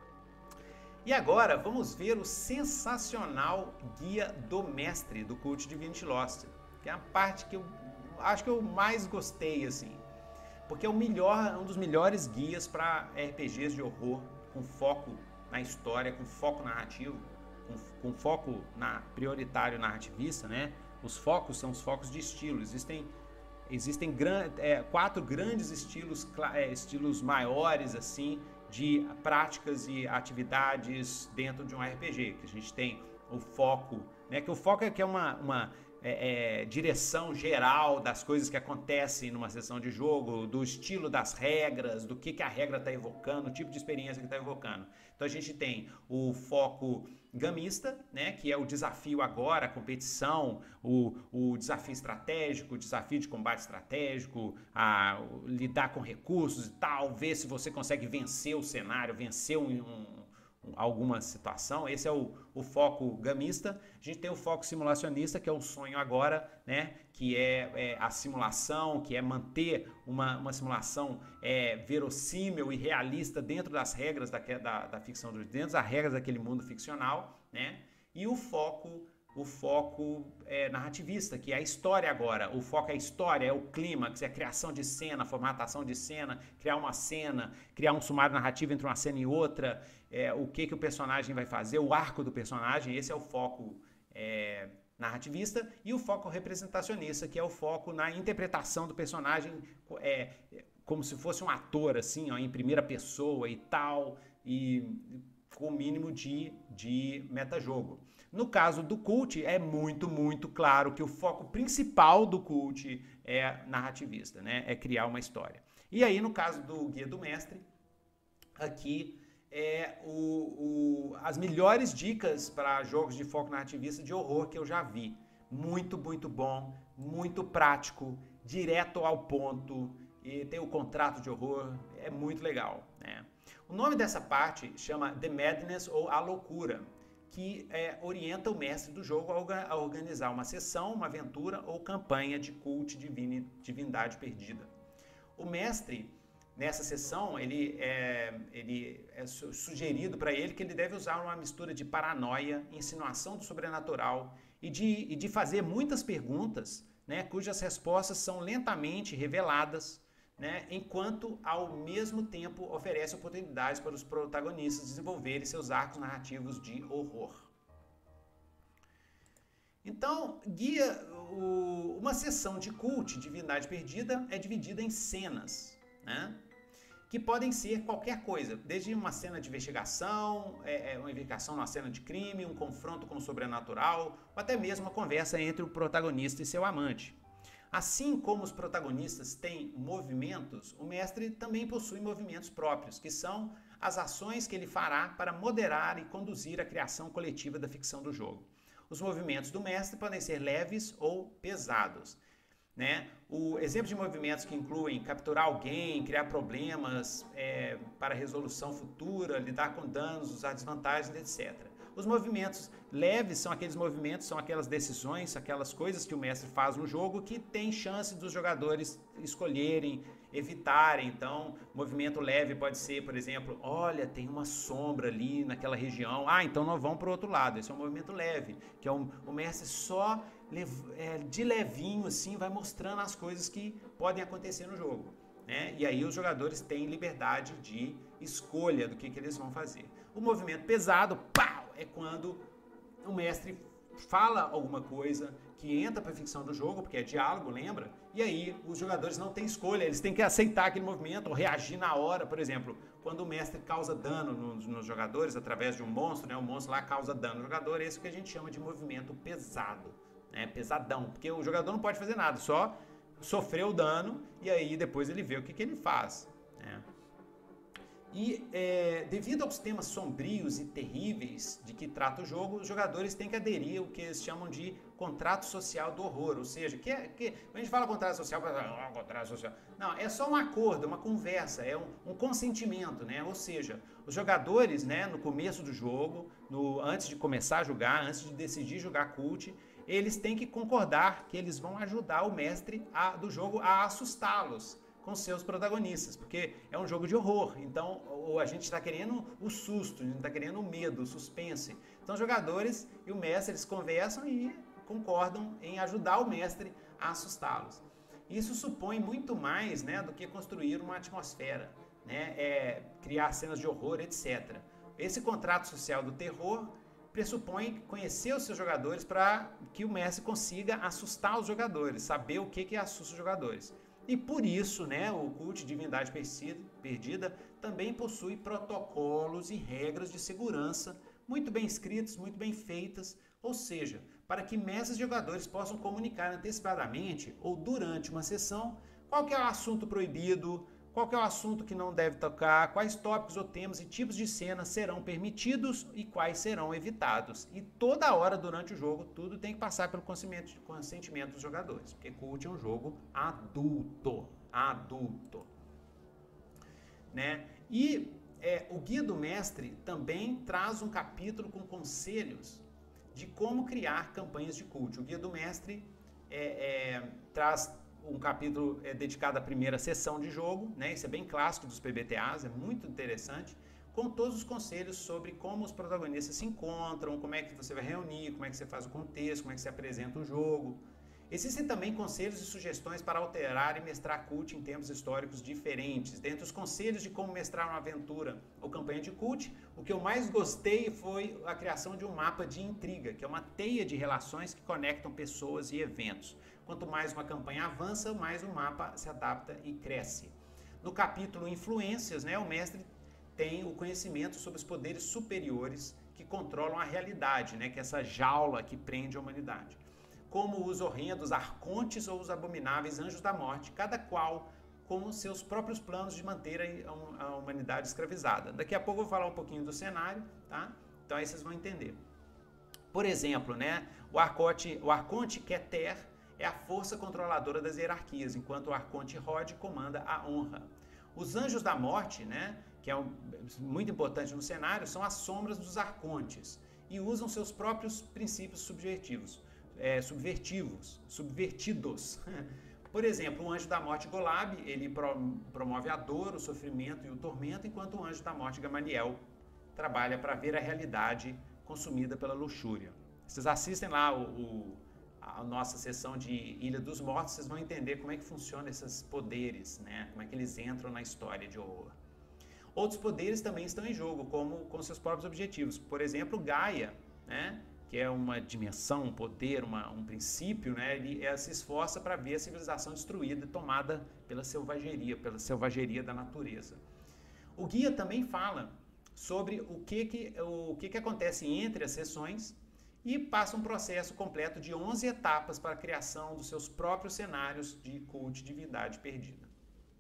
E agora vamos ver o sensacional Guia do Mestre do Cult Divinity Lost, que é a parte que eu acho que eu mais gostei, assim, porque é o melhor, um dos melhores guias para R P Gs de horror, com foco na história, com foco narrativo, com, com foco na prioritário narrativista, né? Os focos são os focos de estilo. Existem, existem gran, é, quatro grandes estilos, é, estilos maiores, assim, de práticas e atividades dentro de um R P G, que a gente tem o foco, né? Que o foco é que é uma, uma é, é, direção geral das coisas que acontecem numa sessão de jogo, do estilo das regras, do que, que a regra está evocando, o tipo de experiência que está evocando. Então a gente tem o foco gamista, né? Que é o desafio agora, a competição, o, o desafio estratégico, o desafio de combate estratégico, a, o, lidar com recursos e tal, ver se você consegue vencer o cenário, vencer um, um, alguma situação. Esse é o, o foco gamista. A gente tem o foco simulacionista, que é o sonho agora, né? Que é, é a simulação, que é manter uma, uma simulação é, verossímil e realista dentro das regras da, da, da ficção, dentro das regras daquele mundo ficcional, né? E o foco o foco é, narrativista, que é a história agora. O foco é a história, é o clímax, é a criação de cena, a formatação de cena, criar uma cena, criar um sumário narrativo entre uma cena e outra, é, o que, que o personagem vai fazer, o arco do personagem. Esse é o foco é, narrativista. E o foco representacionista, que é o foco na interpretação do personagem, é, como se fosse um ator, assim, ó, em primeira pessoa e tal, e com o mínimo de, de metajogo. No caso do Cult, é muito, muito claro que o foco principal do Cult é narrativista, né? É criar uma história. E aí, no caso do Guia do Mestre, aqui é o, o, as melhores dicas para jogos de foco narrativista de horror que eu já vi. Muito, muito bom, muito prático, direto ao ponto, e tem o contrato de horror, é muito legal, né? O nome dessa parte chama The Madness, ou A Loucura, que é, orienta o mestre do jogo a organizar uma sessão, uma aventura ou campanha de Cult Divini, Divindade Perdida. O mestre, nessa sessão, ele é, ele é sugerido para ele que ele deve usar uma mistura de paranoia, insinuação do sobrenatural e de, e de fazer muitas perguntas, né, cujas respostas são lentamente reveladas, né, enquanto ao mesmo tempo oferece oportunidades para os protagonistas desenvolverem seus arcos narrativos de horror. Então, guia, o, uma sessão de culto, Divindade Perdida, é dividida em cenas, né, que podem ser qualquer coisa, desde uma cena de investigação, é, é uma investigação numa cena de crime, um confronto com o sobrenatural, ou até mesmo uma conversa entre o protagonista e seu amante. Assim como os protagonistas têm movimentos, o mestre também possui movimentos próprios, que são as ações que ele fará para moderar e conduzir a criação coletiva da ficção do jogo. Os movimentos do mestre podem ser leves ou pesados, né? O exemplo de movimentos que incluem capturar alguém, criar problemas é, para resolução futura, lidar com danos, usar desvantagens, etcétera. Os movimentos leves são aqueles movimentos, são aquelas decisões, aquelas coisas que o mestre faz no jogo que tem chance dos jogadores escolherem, evitarem. Então, movimento leve pode ser, por exemplo, olha, tem uma sombra ali naquela região, ah, então nós vamos para o outro lado. Esse é um movimento leve, que é um, o mestre só de levinho assim vai mostrando as coisas que podem acontecer no jogo, né? E aí os jogadores têm liberdade de escolha do que, que eles vão fazer. O movimento pesado, pau, é quando o mestre fala alguma coisa que entra para a ficção do jogo, porque é diálogo, lembra? E aí os jogadores não têm escolha, eles têm que aceitar aquele movimento ou reagir na hora. Por exemplo, quando o mestre causa dano nos, nos jogadores através de um monstro, né? O monstro lá causa dano no jogador, esse é o que a gente chama de movimento pesado, né? Pesadão, porque o jogador não pode fazer nada, só sofrer o dano e aí depois ele vê o que, que ele faz, né? E é, devido aos temas sombrios e terríveis de que trata o jogo, os jogadores têm que aderir ao que eles chamam de contrato social do horror, ou seja, que, é, que quando a gente fala contrato social, oh, contrato social, não, é só um acordo, uma conversa, é um, um consentimento, né? Ou seja, os jogadores, né, no começo do jogo, no, antes de começar a jogar, antes de decidir jogar cult, eles têm que concordar que eles vão ajudar o mestre a, do jogo a assustá-los com seus protagonistas, porque é um jogo de horror, então a gente está querendo o susto, a gente está querendo o medo, o suspense. Então os jogadores e o mestre, eles conversam e concordam em ajudar o mestre a assustá-los. Isso supõe muito mais, né, do que construir uma atmosfera, né, é, criar cenas de horror, etcétera. Esse contrato social do terror pressupõe conhecer os seus jogadores para que o mestre consiga assustar os jogadores, saber o que, que assusta os jogadores. E por isso, né, o culto Divindade Perdida também possui protocolos e regras de segurança muito bem escritas, muito bem feitas, ou seja, para que mestres e jogadores possam comunicar antecipadamente ou durante uma sessão qual que é o assunto proibido, qual que é o assunto que não deve tocar, quais tópicos ou temas e tipos de cena serão permitidos e quais serão evitados. E toda hora durante o jogo, tudo tem que passar pelo consentimento, consentimento dos jogadores, porque Cult é um jogo adulto, adulto, né? E é, o Guia do Mestre também traz um capítulo com conselhos de como criar campanhas de Cult. O Guia do Mestre é, é, traz um capítulo é, dedicado à primeira sessão de jogo, né? Isso é bem clássico dos P B T As, é muito interessante, com todos os conselhos sobre como os protagonistas se encontram, como é que você vai reunir, como é que você faz o contexto, como é que você apresenta o jogo. Existem também conselhos e sugestões para alterar e mestrar Cult em tempos históricos diferentes. Dentre os conselhos de como mestrar uma aventura ou campanha de Cult, o que eu mais gostei foi a criação de um mapa de intriga, que é uma teia de relações que conectam pessoas e eventos. Quanto mais uma campanha avança, mais o mapa se adapta e cresce. No capítulo Influências, né, o mestre tem o conhecimento sobre os poderes superiores que controlam a realidade, né, que é essa jaula que prende a humanidade. Como os horrendos arcontes ou os abomináveis anjos da morte, cada qual com os seus próprios planos de manter a, a humanidade escravizada. Daqui a pouco eu vou falar um pouquinho do cenário, tá? Então aí vocês vão entender. Por exemplo, né, o arconte, o arconte Keter é a força controladora das hierarquias, enquanto o arconte Rod comanda a honra. Os anjos da morte, né, que é um, muito importante no cenário, são as sombras dos arcontes e usam seus próprios princípios subjetivos. É, subvertivos, subvertidos, Por exemplo, o anjo da morte Golab, ele promove a dor, o sofrimento e o tormento, enquanto o anjo da morte Gamaliel trabalha para ver a realidade consumida pela luxúria. Vocês assistem lá o, o, a nossa sessão de Ilha dos Mortos, vocês vão entender como é que funcionam esses poderes, né? Como é que eles entram na história de horror. Outros poderes também estão em jogo, como com seus próprios objetivos. Por exemplo, Gaia, né? Que é uma dimensão, um poder, uma, um princípio, né? Ele, ela se esforça para ver a civilização destruída e tomada pela selvageria, pela selvageria da natureza. O guia também fala sobre o que, que, o que, que acontece entre as sessões e passa um processo completo de onze etapas para a criação dos seus próprios cenários de culto de divindade perdida.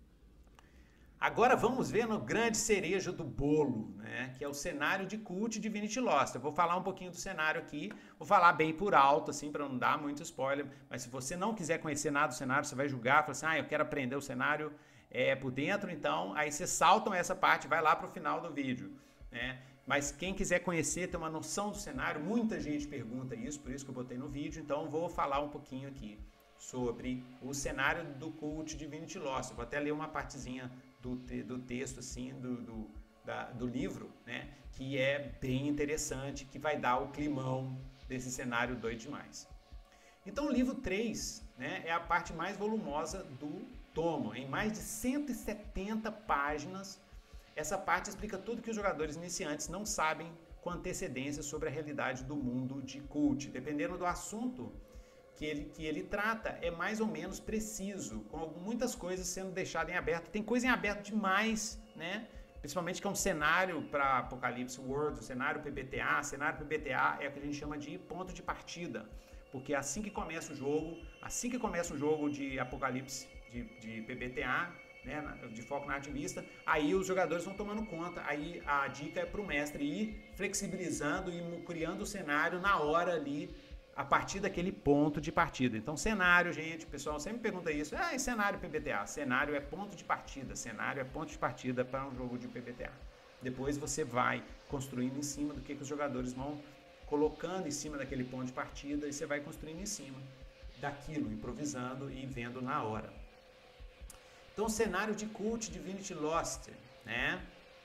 Agora vamos ver no grande cereja do bolo, né, que é o cenário de Cult Divinity Lost. Eu vou falar um pouquinho do cenário aqui, vou falar bem por alto, assim, para não dar muito spoiler, mas se você não quiser conhecer nada do cenário, você vai julgar, fala assim, ah, eu quero aprender o cenário é, por dentro, então, aí vocês saltam essa parte, vai lá para o final do vídeo, né? Mas quem quiser conhecer, ter uma noção do cenário, muita gente pergunta isso, por isso que eu botei no vídeo, então vou falar um pouquinho aqui sobre o cenário do Cult Divinity Lost. Eu vou até ler uma partezinha do, te, do texto, assim, do, do, da, do livro, né, que é bem interessante, que vai dar o climão desse cenário doido demais. Então o livro três, né, é a parte mais volumosa do tomo, em mais de cento e setenta páginas. Essa parte explica tudo que os jogadores iniciantes não sabem com antecedência sobre a realidade do mundo de Cult. Dependendo do assunto que ele, que ele trata, é mais ou menos preciso, com muitas coisas sendo deixadas em aberto. Tem coisa em aberto demais, né? Principalmente que é um cenário para Apocalypse World, o cenário P B T A. Cenário P B T A é o que a gente chama de ponto de partida, porque assim que começa o jogo, assim que começa o jogo de Apocalipse, de, de P B T A, né, de foco na arte vista, aí os jogadores vão tomando conta, aí a dica é para o mestre ir flexibilizando e criando o cenário na hora ali, a partir daquele ponto de partida. Então, cenário, gente, o pessoal sempre pergunta isso, ah, e cenário P B T A? Cenário é ponto de partida, cenário é ponto de partida para um jogo de P B T A. Depois você vai construindo em cima do que, que os jogadores vão colocando em cima daquele ponto de partida e você vai construindo em cima daquilo, improvisando e vendo na hora. Então, o cenário de Cult Divinity Lost, né?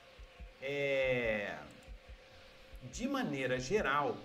É... De maneira geral,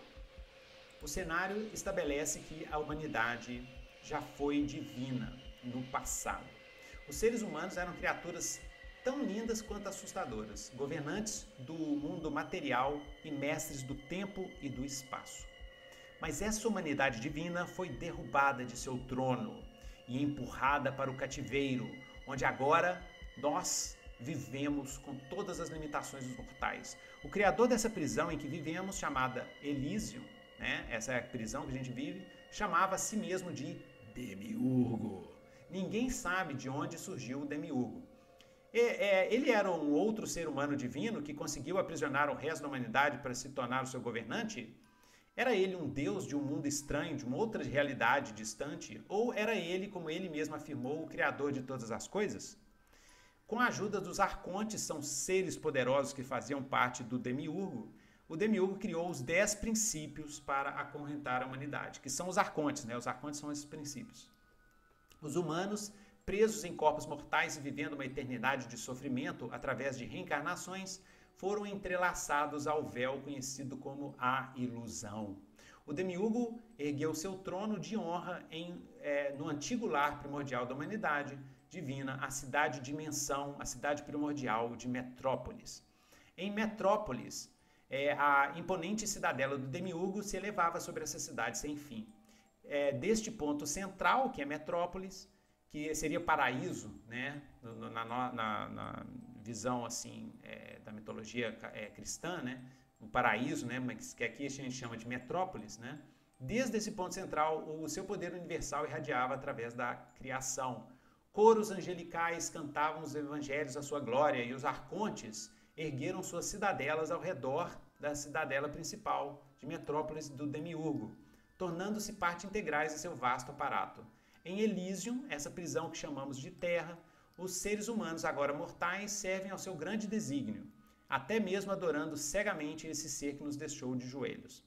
o cenário estabelece que a humanidade já foi divina no passado. Os seres humanos eram criaturas tão lindas quanto assustadoras, governantes do mundo material e mestres do tempo e do espaço. Mas essa humanidade divina foi derrubada de seu trono e empurrada para o cativeiro, onde agora nós vivemos com todas as limitações dos mortais. O criador dessa prisão em que vivemos, chamada Elysium, né, essa é a prisão que a gente vive, chamava a si mesmo de Demiurgo. Ninguém sabe de onde surgiu o Demiurgo. E, é, ele era um outro ser humano divino que conseguiu aprisionar o resto da humanidade para se tornar o seu governante? Era ele um deus de um mundo estranho, de uma outra realidade distante? Ou era ele, como ele mesmo afirmou, o criador de todas as coisas? Com a ajuda dos arcontes, são seres poderosos que faziam parte do Demiurgo, o Demiurgo criou os dez princípios para acorrentar a humanidade, que são os arcontes, né? Os arcontes são esses princípios. Os humanos, presos em corpos mortais e vivendo uma eternidade de sofrimento através de reencarnações, foram entrelaçados ao véu conhecido como a ilusão. O Demiurgo ergueu seu trono de honra em, é, no antigo lar primordial da humanidade divina, a cidade-dimensão, a cidade primordial de Metrópolis. Em Metrópolis, é, a imponente cidadela do Demiurgo se elevava sobre essa cidade sem fim. É, deste ponto central, que é Metrópolis, que seria paraíso, né, na, na, na, na visão assim, é, da mitologia é, cristã, né, o paraíso, né, mas que aqui a gente chama de Metrópolis, né, desde esse ponto central, o seu poder universal irradiava através da criação. Coros angelicais cantavam os evangelhos à sua glória e os arcontes ergueram suas cidadelas ao redor da cidadela principal de Metrópolis do Demiurgo, tornando-se parte integrais de seu vasto aparato. Em Elysium, essa prisão que chamamos de Terra, os seres humanos, agora mortais, servem ao seu grande desígnio, até mesmo adorando cegamente esse ser que nos deixou de joelhos.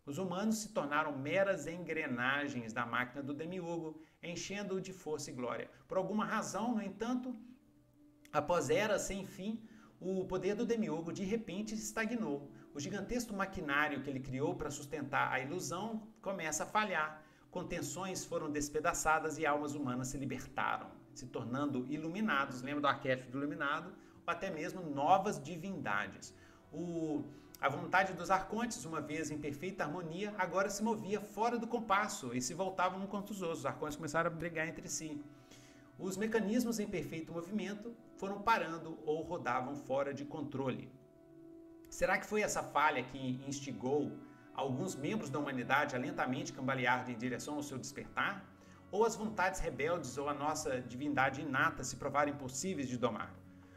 Os humanos se tornaram meras engrenagens da máquina do demiurgo, enchendo-o de força e glória. Por alguma razão, no entanto, após eras sem fim, o poder do demiurgo de repente estagnou. O gigantesco maquinário que ele criou para sustentar a ilusão começa a falhar. Contenções foram despedaçadas e almas humanas se libertaram, se tornando iluminados, lembra do arquétipo do iluminado, ou até mesmo novas divindades. O, a vontade dos arcontes, uma vez em perfeita harmonia, agora se movia fora do compasso e se voltavam uns contra os outros. Os arcontes começaram a brigar entre si. Os mecanismos em perfeito movimento foram parando ou rodavam fora de controle. Será que foi essa falha que instigou alguns membros da humanidade a lentamente cambalear em direção ao seu despertar? Ou as vontades rebeldes ou a nossa divindade inata se provaram impossíveis de domar?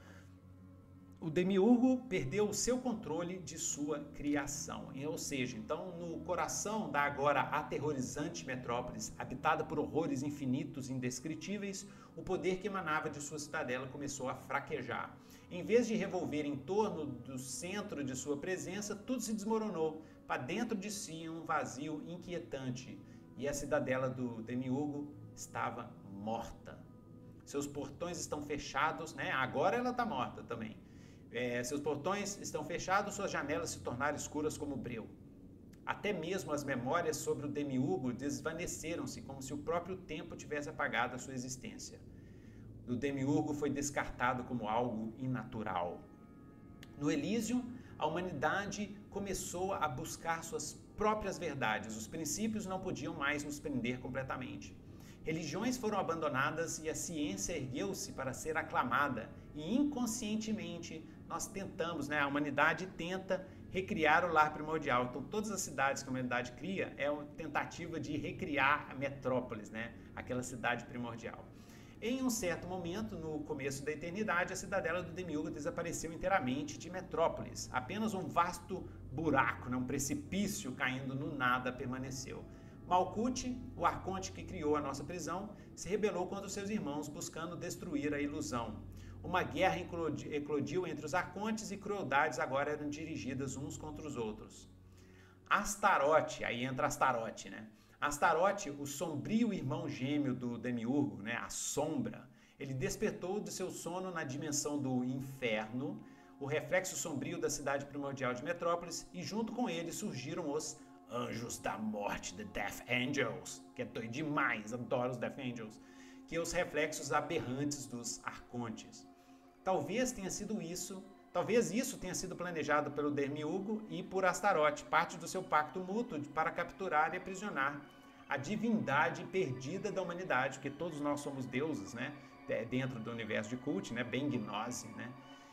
O demiurgo perdeu o seu controle de sua criação. Ou seja, então, no coração da agora aterrorizante metrópolis, habitada por horrores infinitos e indescritíveis, o poder que emanava de sua cidadela começou a fraquejar. Em vez de revolver em torno do centro de sua presença, tudo se desmoronou para dentro de si um vazio inquietante. E a cidadela do demiurgo estava morta. Seus portões estão fechados, né? Agora ela está morta também. É, seus portões estão fechados, suas janelas se tornaram escuras como breu. Até mesmo as memórias sobre o demiurgo desvaneceram-se, como se o próprio tempo tivesse apagado a sua existência. O demiurgo foi descartado como algo inatural. No Elysium, a humanidade começou a buscar suas próprias verdades. Os princípios não podiam mais nos prender completamente. Religiões foram abandonadas e a ciência ergueu-se para ser aclamada. E inconscientemente nós tentamos, né, a humanidade tenta recriar o lar primordial. Então todas as cidades que a humanidade cria é uma tentativa de recriar a metrópolis, né, aquela cidade primordial. Em um certo momento, no começo da eternidade, a cidadela do demiurgo desapareceu inteiramente de metrópolis. Apenas um vasto buraco, né, um precipício caindo no nada permaneceu. Malkuth, o arconte que criou a nossa prisão, se rebelou contra os seus irmãos, buscando destruir a ilusão. Uma guerra eclodiu entre os arcontes e crueldades agora eram dirigidas uns contra os outros. Astarote, aí entra Astarote, né? Astarote, o sombrio irmão gêmeo do demiurgo, né? A sombra, ele despertou do seu sono na dimensão do inferno, o reflexo sombrio da cidade primordial de Metrópolis, e junto com ele surgiram os Anjos da Morte, The Death Angels, que é doido demais, adoro os Death Angels, que é os reflexos aberrantes dos arcontes. Talvez tenha sido isso, talvez isso tenha sido planejado pelo demiurgo e por Astarote, parte do seu pacto mútuo para capturar e aprisionar a divindade perdida da humanidade, porque todos nós somos deuses, né, dentro do universo de Cult, né, bem gnose, né,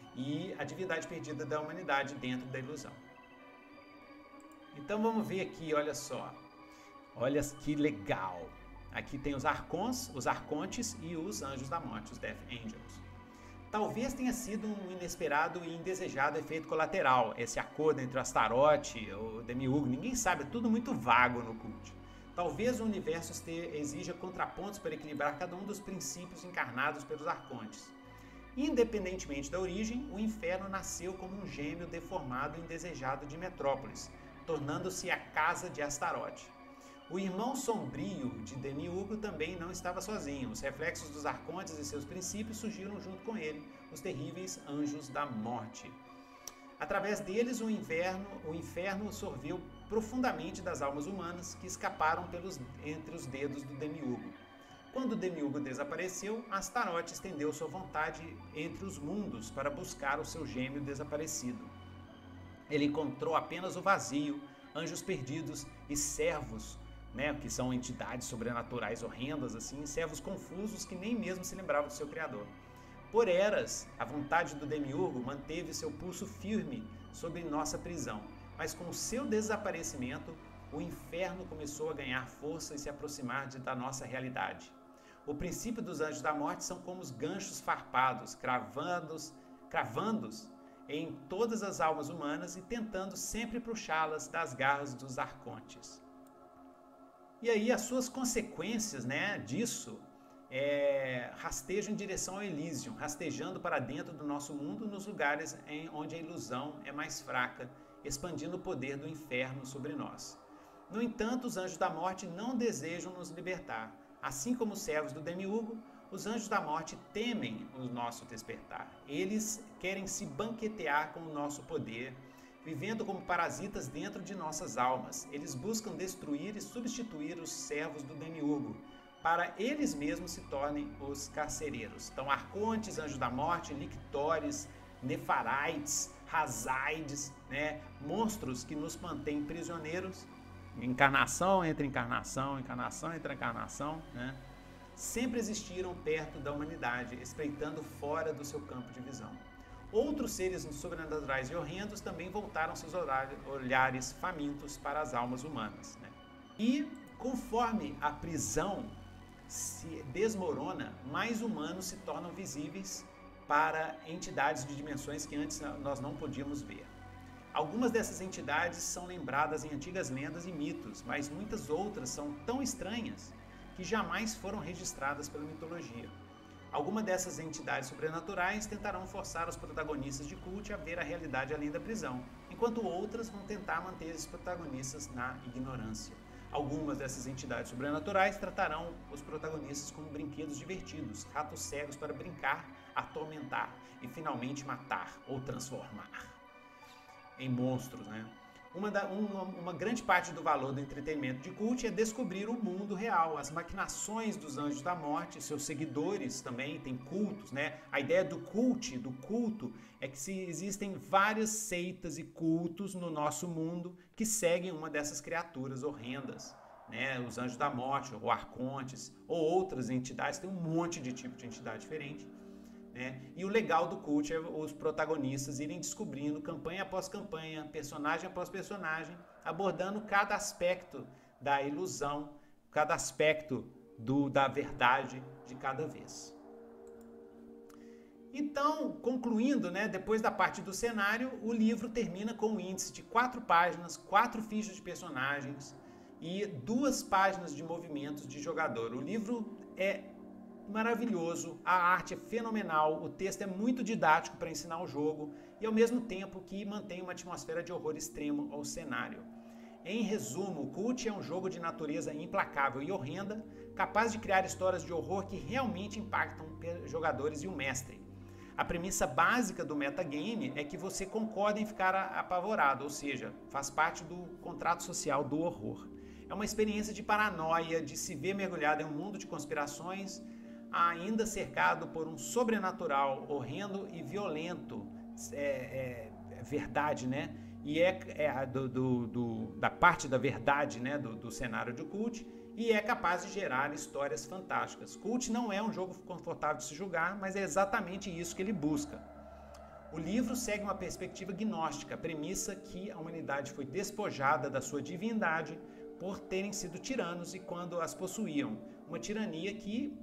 e a divindade perdida da humanidade dentro da ilusão. Então vamos ver aqui, olha só. Olha que legal. Aqui tem os arcons, os arcontes e os anjos da morte, os Death Angels. Talvez tenha sido um inesperado e indesejado efeito colateral, esse acordo entre o Astarote e o demiurgo. Ninguém sabe, é tudo muito vago no Cult. Talvez o universo exija contrapontos para equilibrar cada um dos princípios encarnados pelos arcontes. Independentemente da origem, o inferno nasceu como um gêmeo deformado e indesejado de Metrópolis, tornando-se a casa de Astarote. O irmão sombrio de demiurgo também não estava sozinho. Os reflexos dos arcontes e seus princípios surgiram junto com ele, os terríveis anjos da morte. Através deles, o inferno, o inferno sorveu profundamente das almas humanas que escaparam pelos, entre os dedos do demiurgo. Quando o demiurgo desapareceu, Astarote estendeu sua vontade entre os mundos para buscar o seu gêmeo desaparecido. Ele encontrou apenas o vazio, anjos perdidos e servos, né, que são entidades sobrenaturais horrendas, assim, servos confusos que nem mesmo se lembravam do seu criador. Por eras, a vontade do demiurgo manteve seu pulso firme sobre nossa prisão, mas com seu desaparecimento, o inferno começou a ganhar força e se aproximar de, da nossa realidade. O princípio dos anjos da morte são como os ganchos farpados, cravando-os, cravando-os em todas as almas humanas e tentando sempre puxá-las das garras dos arcontes. E aí as suas consequências, né, disso é, rastejam em direção ao Elysium, rastejando para dentro do nosso mundo nos lugares em onde a ilusão é mais fraca, expandindo o poder do inferno sobre nós. No entanto, os anjos da morte não desejam nos libertar. Assim como os servos do Demiurgo, os anjos da morte temem o nosso despertar. Eles querem se banquetear com o nosso poder, vivendo como parasitas dentro de nossas almas. Eles buscam destruir e substituir os servos do Demiurgo, para eles mesmos se tornem os carcereiros. Então, arcontes, anjos da morte, lictores, nefaraites, razaides, né? Monstros que nos mantêm prisioneiros, encarnação entre encarnação, encarnação entre encarnação, né? Sempre existiram perto da humanidade, espreitando fora do seu campo de visão. Outros seres sobrenaturais e horrendos também voltaram seus olhares famintos para as almas humanas, né? E conforme a prisão se desmorona, mais humanos se tornam visíveis para entidades de dimensões que antes nós não podíamos ver. Algumas dessas entidades são lembradas em antigas lendas e mitos, mas muitas outras são tão estranhas que jamais foram registradas pela mitologia. Algumas dessas entidades sobrenaturais tentarão forçar os protagonistas de Cult a ver a realidade além da prisão, enquanto outras vão tentar manter esses protagonistas na ignorância. Algumas dessas entidades sobrenaturais tratarão os protagonistas como brinquedos divertidos, ratos cegos para brincar, atormentar e finalmente matar ou transformar em monstros, né? Uma, da, uma, uma grande parte do valor do entretenimento de Cult é descobrir o mundo real, as maquinações dos anjos da morte, seus seguidores também têm cultos, né? A ideia do cult, do culto, é que se existem várias seitas e cultos no nosso mundo que seguem uma dessas criaturas horrendas, né? Os anjos da morte, ou arcontes, ou outras entidades, tem um monte de tipo de entidade diferente. Né? E o legal do Cult é os protagonistas irem descobrindo campanha após campanha, personagem após personagem, abordando cada aspecto da ilusão, cada aspecto do, da verdade de cada vez. Então, concluindo, né, depois da parte do cenário, o livro termina com um índice de quatro páginas, quatro fichas de personagens e duas páginas de movimentos de jogador. O livro é maravilhoso, a arte é fenomenal, o texto é muito didático para ensinar o jogo e ao mesmo tempo que mantém uma atmosfera de horror extremo ao cenário. Em resumo, Cult é um jogo de natureza implacável e horrenda, capaz de criar histórias de horror que realmente impactam os jogadores e o mestre. A premissa básica do metagame é que você concorda em ficar apavorado, ou seja, faz parte do contrato social do horror. É uma experiência de paranoia, de se ver mergulhado em um mundo de conspirações, ainda cercado por um sobrenatural horrendo e violento, é, é, é verdade, né? E é, é do, do, do, da parte da verdade, né? do, do cenário de Cult, e é capaz de gerar histórias fantásticas. Cult não é um jogo confortável de se jogar, mas é exatamente isso que ele busca. O livro segue uma perspectiva gnóstica, a premissa que a humanidade foi despojada da sua divindade por terem sido tiranos e quando as possuíam. Uma tirania que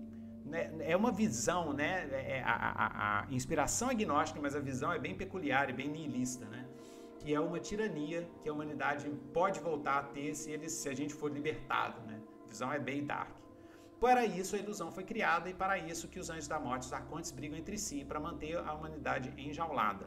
é uma visão, né? A, a, a inspiração é gnóstica, mas a visão é bem peculiar e bem nihilista, né? Que é uma tirania que a humanidade pode voltar a ter se, eles, se a gente for libertado, né? A visão é bem dark. Para isso a ilusão foi criada e para isso que os anjos da morte e os arcontes brigam entre si para manter a humanidade enjaulada.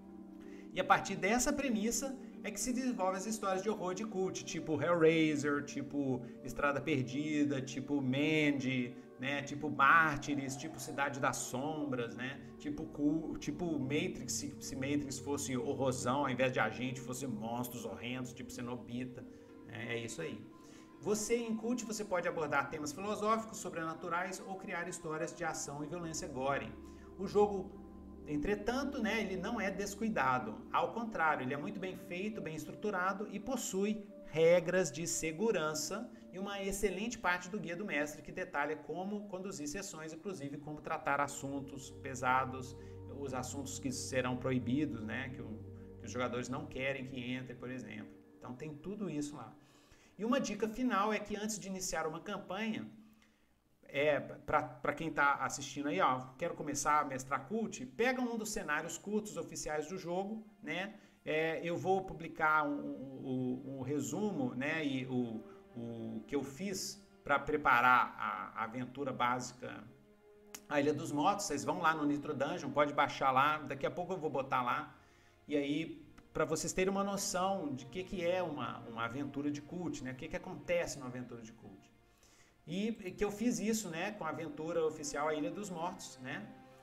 E a partir dessa premissa é que se desenvolvem as histórias de horror de Cult, tipo Hellraiser, tipo Estrada Perdida, tipo Mandy, né, tipo Mártires, tipo Cidade das Sombras, né, tipo, tipo Matrix, se, se Matrix fosse horrorzão, ao invés de agente fosse monstros horrendos, tipo Cenobita, né, é isso aí. Você, em Cult, você pode abordar temas filosóficos, sobrenaturais ou criar histórias de ação e violência gore. O jogo, entretanto, né, ele não é descuidado, ao contrário, ele é muito bem feito, bem estruturado e possui regras de segurança e uma excelente parte do guia do mestre que detalha como conduzir sessões, inclusive como tratar assuntos pesados, os assuntos que serão proibidos, né, que, o, que os jogadores não querem que entre, por exemplo. Então tem tudo isso lá. E uma dica final é que antes de iniciar uma campanha, é, para quem está assistindo aí, ó, quero começar a mestrar Cult, pega um dos cenários curtos oficiais do jogo, né? É, eu vou publicar um, um, um resumo, né, e o, o que eu fiz para preparar a, a aventura básica A Ilha dos Mortos. Vocês vão lá no Nitro Dungeon, pode baixar lá, daqui a pouco eu vou botar lá, e aí para vocês terem uma noção de o que, que é uma, uma aventura de cult, né? O que, que acontece numa aventura de cult. E que eu fiz isso, né, com a aventura oficial A Ilha dos Mortos, né?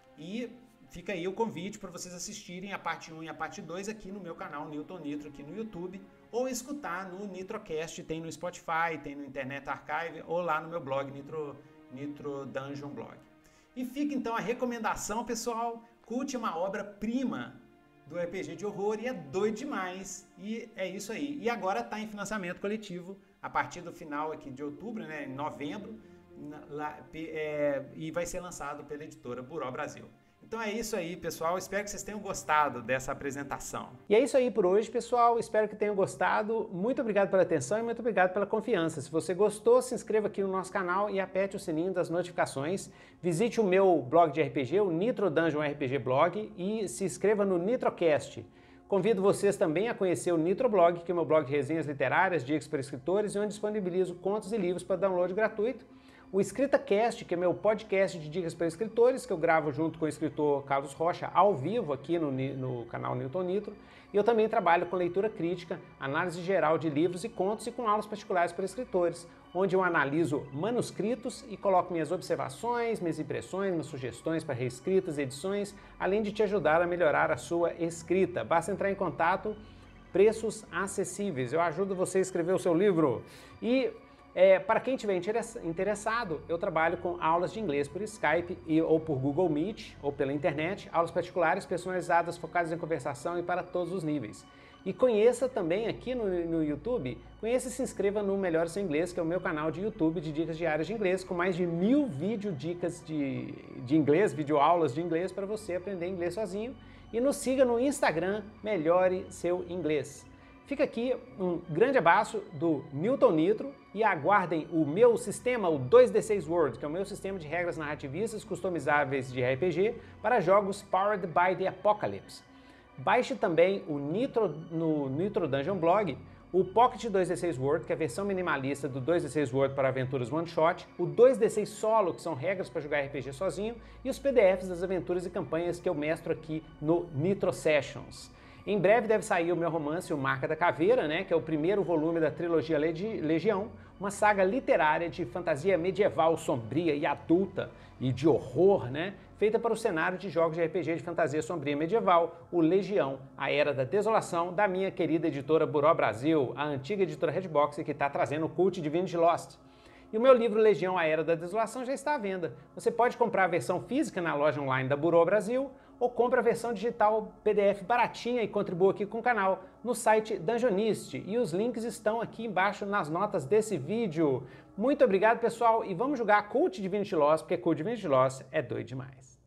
E fica aí o convite para vocês assistirem a parte um e a parte dois aqui no meu canal Newton Nitro, aqui no YouTube, ou escutar no Nitrocast, tem no Spotify, tem no Internet Archive, ou lá no meu blog, Nitro, Nitro Dungeon Blog. E fica então a recomendação, pessoal, Cult é uma obra-prima do R P G de horror e é doido demais, e é isso aí. E agora está em financiamento coletivo, a partir do final aqui de outubro, né, em novembro, na, lá, é, e vai ser lançado pela editora Buró Brasil. Então é isso aí, pessoal. Espero que vocês tenham gostado dessa apresentação. E é isso aí por hoje, pessoal. Espero que tenham gostado. Muito obrigado pela atenção e muito obrigado pela confiança. Se você gostou, se inscreva aqui no nosso canal e aperte o sininho das notificações. Visite o meu blog de R P G, o Nitro Dungeon R P G Blog, e se inscreva no Nitrocast. Convido vocês também a conhecer o Nitroblog, que é o meu blog de resenhas literárias, dicas para escritores, e onde disponibilizo contos e livros para download gratuito. O EscritaCast, que é meu podcast de dicas para escritores, que eu gravo junto com o escritor Carlos Rocha, ao vivo aqui no, no canal Newton Nitro. E eu também trabalho com leitura crítica, análise geral de livros e contos e com aulas particulares para escritores, onde eu analiso manuscritos e coloco minhas observações, minhas impressões, minhas sugestões para reescritas e edições, além de te ajudar a melhorar a sua escrita. Basta entrar em contato, preços acessíveis. Eu ajudo você a escrever o seu livro. E É, para quem estiver interessado, eu trabalho com aulas de inglês por Skype e, ou por Google Meet ou pela internet, aulas particulares personalizadas focadas em conversação e para todos os níveis. E conheça também aqui no, no YouTube, conheça e se inscreva no Melhore Seu Inglês, que é o meu canal de YouTube de dicas diárias de inglês, com mais de mil vídeo dicas de, de inglês, videoaulas de inglês para você aprender inglês sozinho. E nos siga no Instagram, Melhore Seu Inglês. Fica aqui um grande abraço do Newton Nitro e aguardem o meu sistema, o dois D seis World, que é o meu sistema de regras narrativistas customizáveis de R P G para jogos Powered by the Apocalypse. Baixe também o Nitro no Nitro Dungeon Blog, o Pocket dois D seis World, que é a versão minimalista do dois D seis World para aventuras one shot, o dois D seis Solo, que são regras para jogar R P G sozinho, e os P D Fs das aventuras e campanhas que eu mestro aqui no Nitro Sessions. Em breve deve sair o meu romance O Marca da Caveira, né, que é o primeiro volume da trilogia Legião, uma saga literária de fantasia medieval, sombria e adulta e de horror, né, feita para o cenário de jogos de R P G de fantasia sombria medieval, o Legião, a Era da Desolação, da minha querida editora Buró Brasil, a antiga editora Redbox, que está trazendo o Cult Divinity Lost. E o meu livro Legião, a Era da Desolação já está à venda. Você pode comprar a versão física na loja online da Buró Brasil ou compra a versão digital P D F baratinha e contribua aqui com o canal no site Dungeonist. E os links estão aqui embaixo nas notas desse vídeo. Muito obrigado, pessoal, e vamos jogar Cult Divinity Lost, porque Cult Divinity Lost é doido demais.